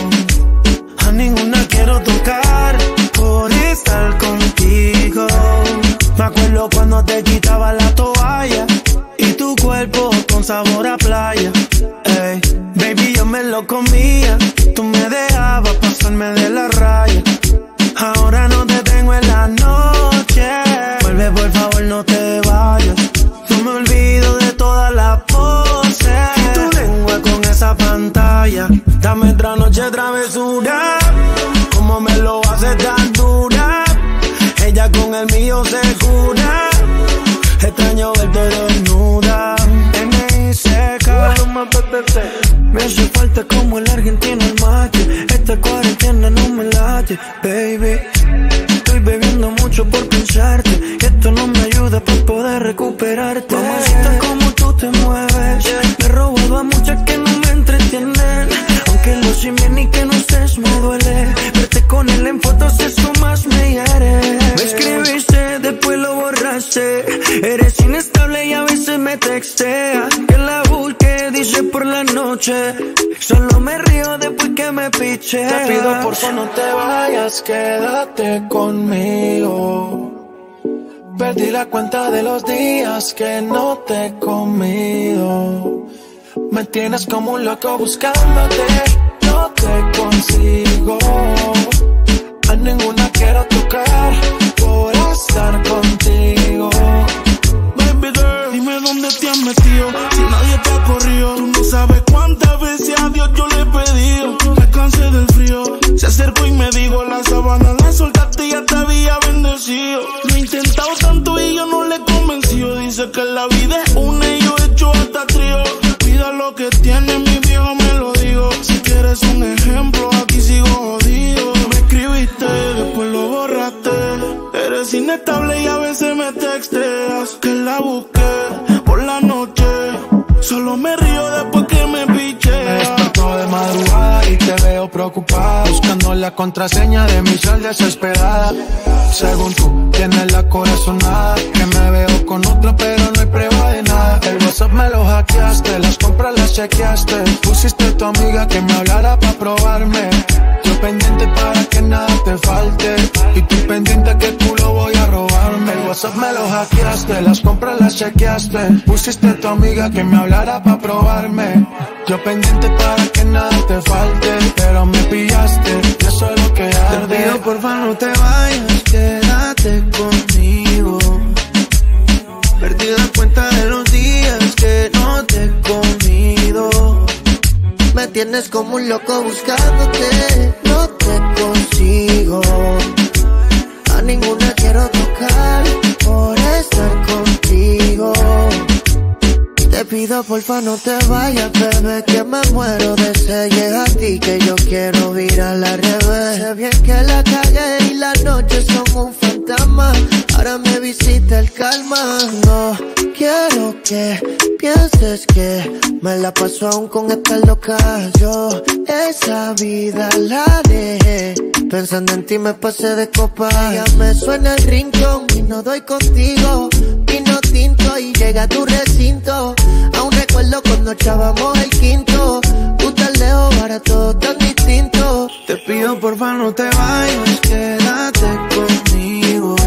A ninguna quiero tocar por estar contigo. Me acuerdo cuando te quitaba la toalla y tu cuerpo con sabor a playa. Ey, baby, yo me lo comía, tú me dejabas pasarme de la raya. Ahora no te tengo en la noche, vuelve por favor no te vayas. No me olvido de todas las poses y tu lengua con esa pantalla. Dame otra noche travesura, como me lo hace tan dura. Ella con el mío se cura, extraño verte desnuda. N I C K, me hace falta como el argentino el mate. Esta cuarentena no me late, baby. Estoy bebiendo mucho por pensarte, y esto no me ayuda para poder recuperarte. Mamacita, como tú te mueves, me he robado a muchas que no me entretienen. Aunque lo sé bien y que no estés me duele. Verte con él en fotos eso más me hiere. Me escribiste, después lo borraste. Eres inestable y a veces me textea. Que la busque, dice por la noche. Solo me río después que me piche. Te pido por favor no te vayas, quédate conmigo. Perdí la cuenta de los días que no te he comido. Me tienes como un loco buscándote, no te consigo. A ninguna quiero tocar por estar contigo. Baby girl, dime dónde te has metido, si nadie te ha corrido. Tú no sabes cuántas veces a Dios yo le he pedido. Me cansé del frío, se acercó y me dijo: la sabana la soltaste y ya te había bendecido. Lo he intentado tanto y yo no le he convencido. Dice que la vida es una y yo he hecho hasta trío. Cuida lo que tiene, mi viejo me lo digo. Si quieres un ejemplo, aquí sigo jodido. Me escribiste, después lo borraste. Eres inestable y a veces me texteas. Que la busqué por la noche, solo me río después que me piche. Me despertó de madrugada y te veo preocupada, buscando la contraseña de mi sal desesperada. Según tú, tienes la corazonada, que me veo con otra pero no hay prueba de nada. El WhatsApp me lo hackeaste, las compras las chequeaste. Pusiste a tu amiga que me hablara pa' probarme. Yo pendiente para que nada te falte, y tú pendiente que tú lo voy a robarme. El WhatsApp me lo hackeaste, las compras las chequeaste. Pusiste a tu amiga que me hablara pa' probarme. Yo pendiente para que nada te falte, pero me pillaste, y eso es lo que arde. Te pido porfa no te vayas, quédate conmigo. Perdí la cuenta de los días que no te he comido. Me tienes como un loco buscándote, no te consigo. A ninguna quiero tocar por estar contigo. Te pido porfa no te vayas, bebé, que me muero de sed. Llega a ti que yo quiero virar al revés. Sé bien que la cagué y las noches son un fantasma. Ahora me visita el calma. No quiero que pienses que me la paso aún con esta loca. Yo esa vida la dejé, pensando en ti me pasé de copa. Ya me suena el rincón y no doy contigo. Vino tinto y llega a tu recinto. Aún recuerdo cuando echábamos el quinto. Tú tan lejos, ahora todo tan distinto. Te pido porfa no te vayas, quédate conmigo.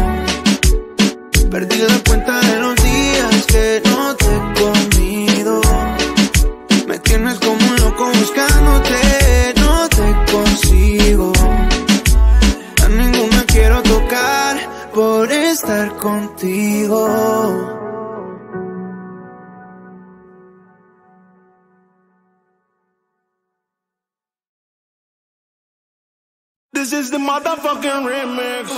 Perdí la cuenta de los días que no te he comido. contigo. This is the motherfucking remix.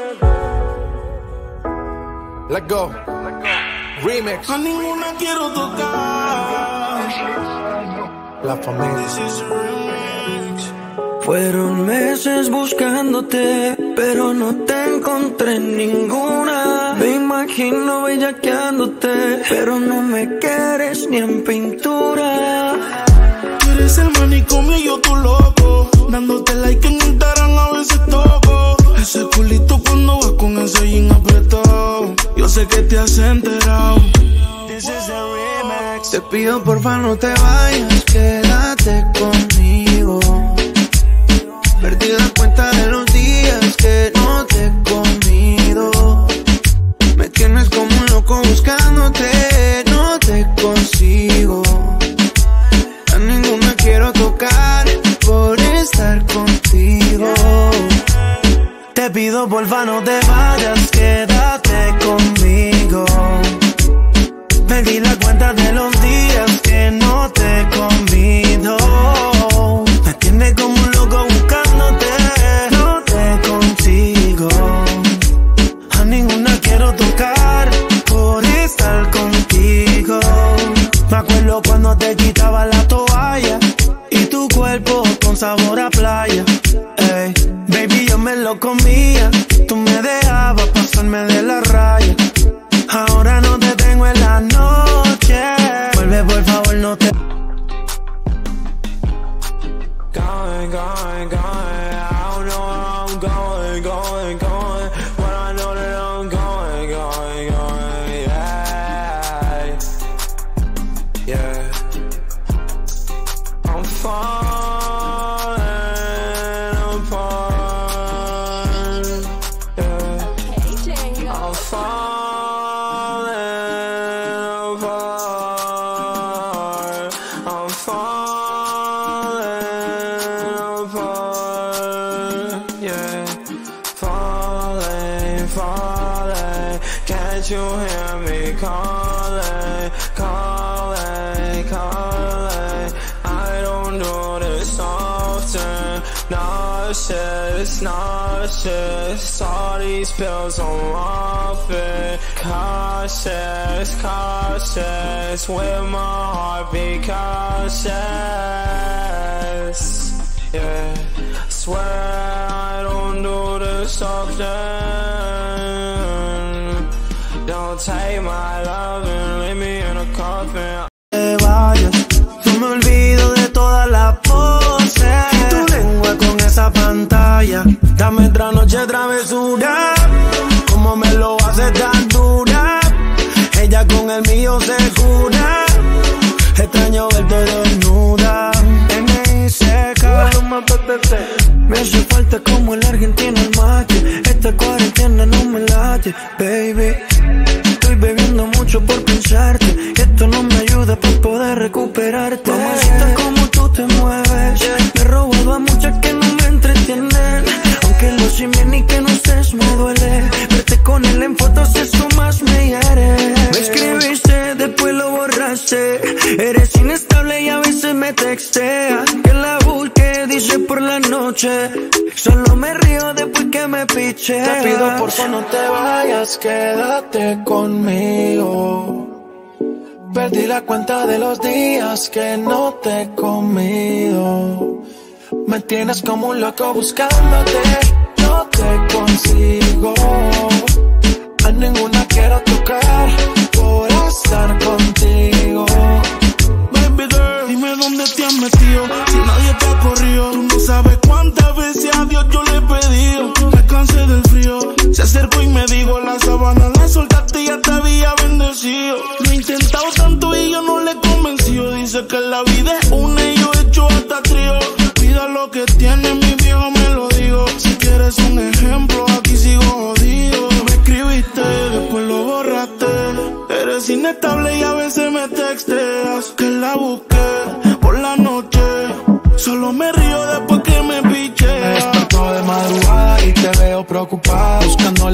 Let go. Remix. A ninguna quiero tocar. La familia. This is a remix. Fueron meses buscándote, pero no te encontré ninguna. Me imagino bellaqueándote, pero no me quieres ni en pintura. Tú eres el manicomio y yo tu loco, dándote like en Instagram a veces toco. Ese culito cuando vas con ese jean apretado, yo sé que te has enterado. This is the remix. Te pido porfa no te vayas, quédate conmigo. Perdí la cuenta de los días que no te he comido. Me tienes como un loco buscándote, no te consigo. A ninguna quiero tocar por estar contigo. Te pido porfa no te vayas, quédate conmigo. Perdí la cuenta de los días que no te he comido. Me tienes como un loco buscándote, no te consigo. A ninguna quiero tocar por estar contigo. Me acuerdo cuando te quitaba la toalla y tu cuerpo con sabor a playa. Ey, baby, yo me lo comía, tú me dejabas pasarme de la raya. Ahora no te tengo en la noche, vuelve por favor, no te... Going, going, going, I don't know where I'm going, going, going, but I know that I'm going, going, going, yeah, yeah. I'm falling apart, yeah. I'm falling apart, I'm falling apart, yeah. Falling, falling, can't you hear me calling, calling, calling? I don't do this often. Nauseous, nauseous, all these pills I'm off it. Cautious, cautious, with my heart be cautious, yeah. Swear I don't do this often. Don't take my love and leave me in a coffin. Te vayas, no me olvido de todas las poses y tu lengua con esa pantalla. Dame otra noche travesura, como me lo hace tan dura. Ella con el mío se cura. Extraño verte desnuda. N I C K, me hace falta como el argentino el mate. Esta cuarentena no me late, baby. Estoy bebiendo mucho por pensarte. Esto no me ayuda para poder recuperarte. Mamacita, como tú te mueves. Me he robado a muchas que no me entretienen. Aunque lo sin bien y que no estés me duele. Verte con él en fotos eso más me hiere. Me escribiste, después lo borraste. Eres inestable y a veces me textea. Que la busque, dice por la noche. Solo me río después que me piche. Te pido por favor no te vayas, quédate conmigo. Perdí la cuenta de los días que no te he comido. Me tienes como un loco buscándote, no te consigo. A ninguna quiero tocar por estar contigo. Baby girl, dime dónde te has metido. Si nadie te ha corrido, tú no sabes cuántas veces a Dios yo le he pedido. Me cansé del frío, se acercó y me dijo: la sábana la soltaste y ya te había bendecido. Lo he intentado tanto y yo no le he convencido. Dice que la vida es una y yo he hecho hasta trío. Pida lo que tiene, mi viejo me lo digo. Si quieres un ejemplo, aquí sigo jodido. Me escribiste, después lo borraste. Eres inestable y a veces me texteas. Que la busqué por la noche, solo me río después que me piché. Me despertó de madrugada y te veo preocupada, buscando la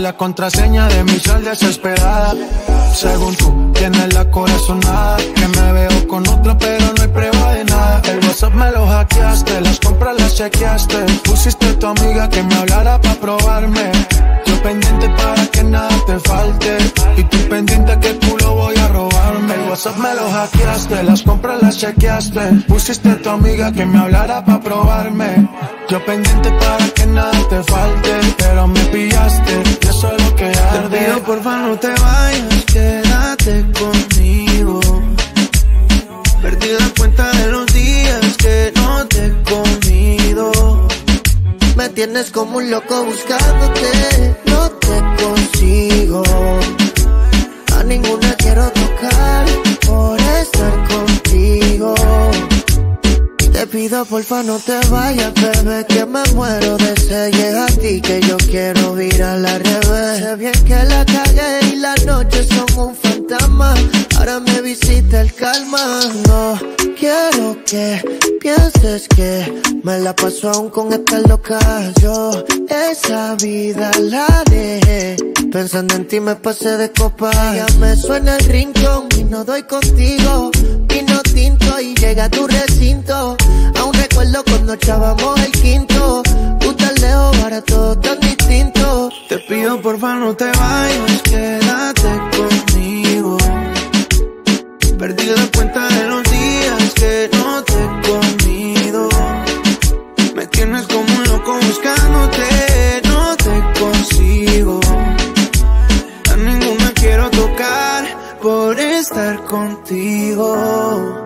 la contraseña de mi sal desesperada. Según tú, tienes la corazonada, que me veo con otra pero no hay prueba de nada. El WhatsApp me lo hackeaste, las compras las chequeaste. Pusiste a tu amiga que me hablara pa' probarme. Yo pendiente para que nada te falte, y tú pendiente que culo voy a robarme. El WhatsApp me lo hackeaste, las compras las chequeaste. Pusiste a tu amiga que me hablara pa' probarme. Yo pendiente para que nada te falte, pero me pillaste, y eso es lo que arde. Te pido porfa no te vayas, quédate conmigo. Perdí la cuenta de los días que no te he comido. Me tienes como un loco buscándote, no te consigo. A ninguna quiero tocar por estar contigo. Te pido porfa no te vayas, bebé, que me muero de sed. Llega a ti que yo quiero virar al revés. Sé bien que la cagué y las noches son un fantasma. Ahora me visita el calma. No quiero que pienses que me la paso aún con esta loca. Yo esa vida la dejé, pensando en ti me pasé de copa. Ya me suena el rincón y no doy contigo. Vino tinto y llega a tu recinto. Aún recuerdo cuando echábamos el quinto. Tú tan lejos, ahora todo tan distinto. Te pido porfa no te vayas, quédate conmigo. Perdí la cuenta de los días que no te he comido. Me tienes como un loco buscándote, no te consigo. A ninguna quiero tocar por estar contigo.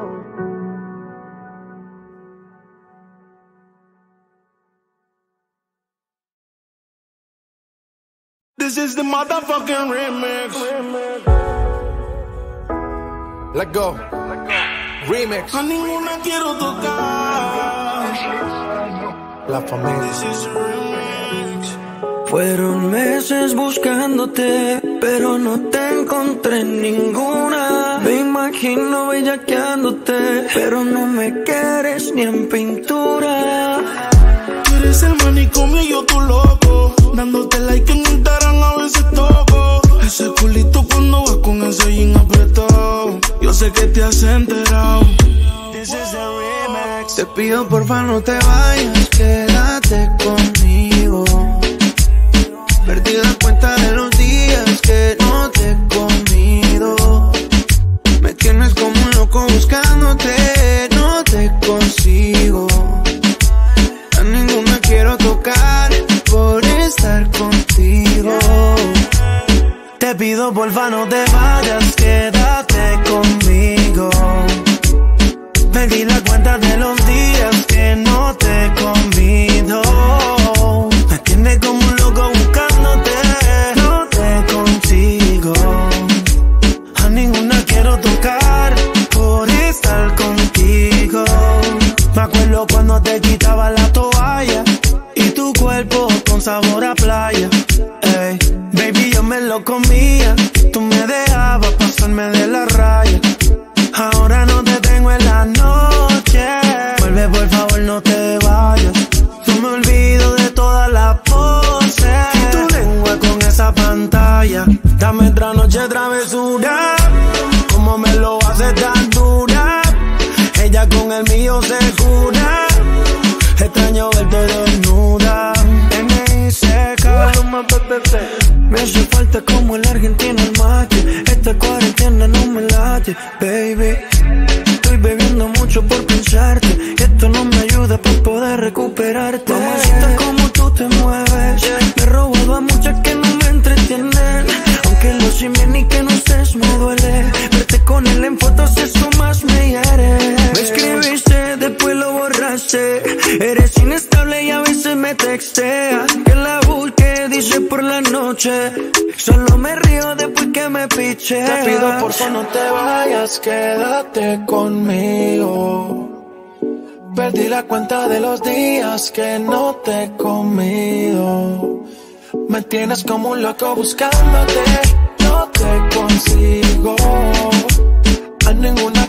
This is the motherfucking remix. Let go. Remix. A ninguna quiero tocar. La familia. This is the remix. Fueron meses buscándote, pero no te encontré ninguna. Me imagino bellaqueándote, pero no me quieres ni en pintura. Tú eres el manicomio y yo tu loco, dándote like en Instagram a veces toco. Ese culito cuando vas con ese jean apretado, yo sé que te has enterado. This is the remix. Te pido porfa no te vayas, quédate conmigo. Perdí la cuenta de los días que no te he comido. Me tienes como un loco buscándote, no te consigo. A ninguna quiero tocar por estar contigo. Te pido porfa no te vayas, quédate conmigo. Perdí la cuenta de los días que no te he comido. Me tienes como un loco buscándote, no te consigo. A ninguna quiero tocar por estar contigo. Me acuerdo cuando te quitaba la toalla y tu cuerpo con sabor a playa. Ey, baby, yo me lo comía, tú me dejabas pasarme de la raya. Ahora no te tengo en la noche, vuelve por favor no te vayas. No me olvido de todas las poses y tu lengua con esa pantalla. Dame otra noche travesura, como me lo hace tan dura. Ella con el mío se cura, extraño verte desnuda. N I C K, me hace falta como el argentino el mate. Esta cuarentena no me late, baby. Estoy bebiendo mucho por pensarte, esto no me ayuda para poder recuperarte. Mamacita, como tú te mueves, me he robado a muchas que no me entretienen. Aunque lo sé bien y que no estés me duele, verte con él en fotos eso más me hiere. Me escribiste, después lo borraste, eres inestable y a veces me textea. Que la busque, dice por la noche, solo me río después que me piche. Te pido por favor no te vayas, quédate conmigo. Perdí la cuenta de los días que no te he comido. Me tienes como un loco buscándote, no te consigo. A ninguna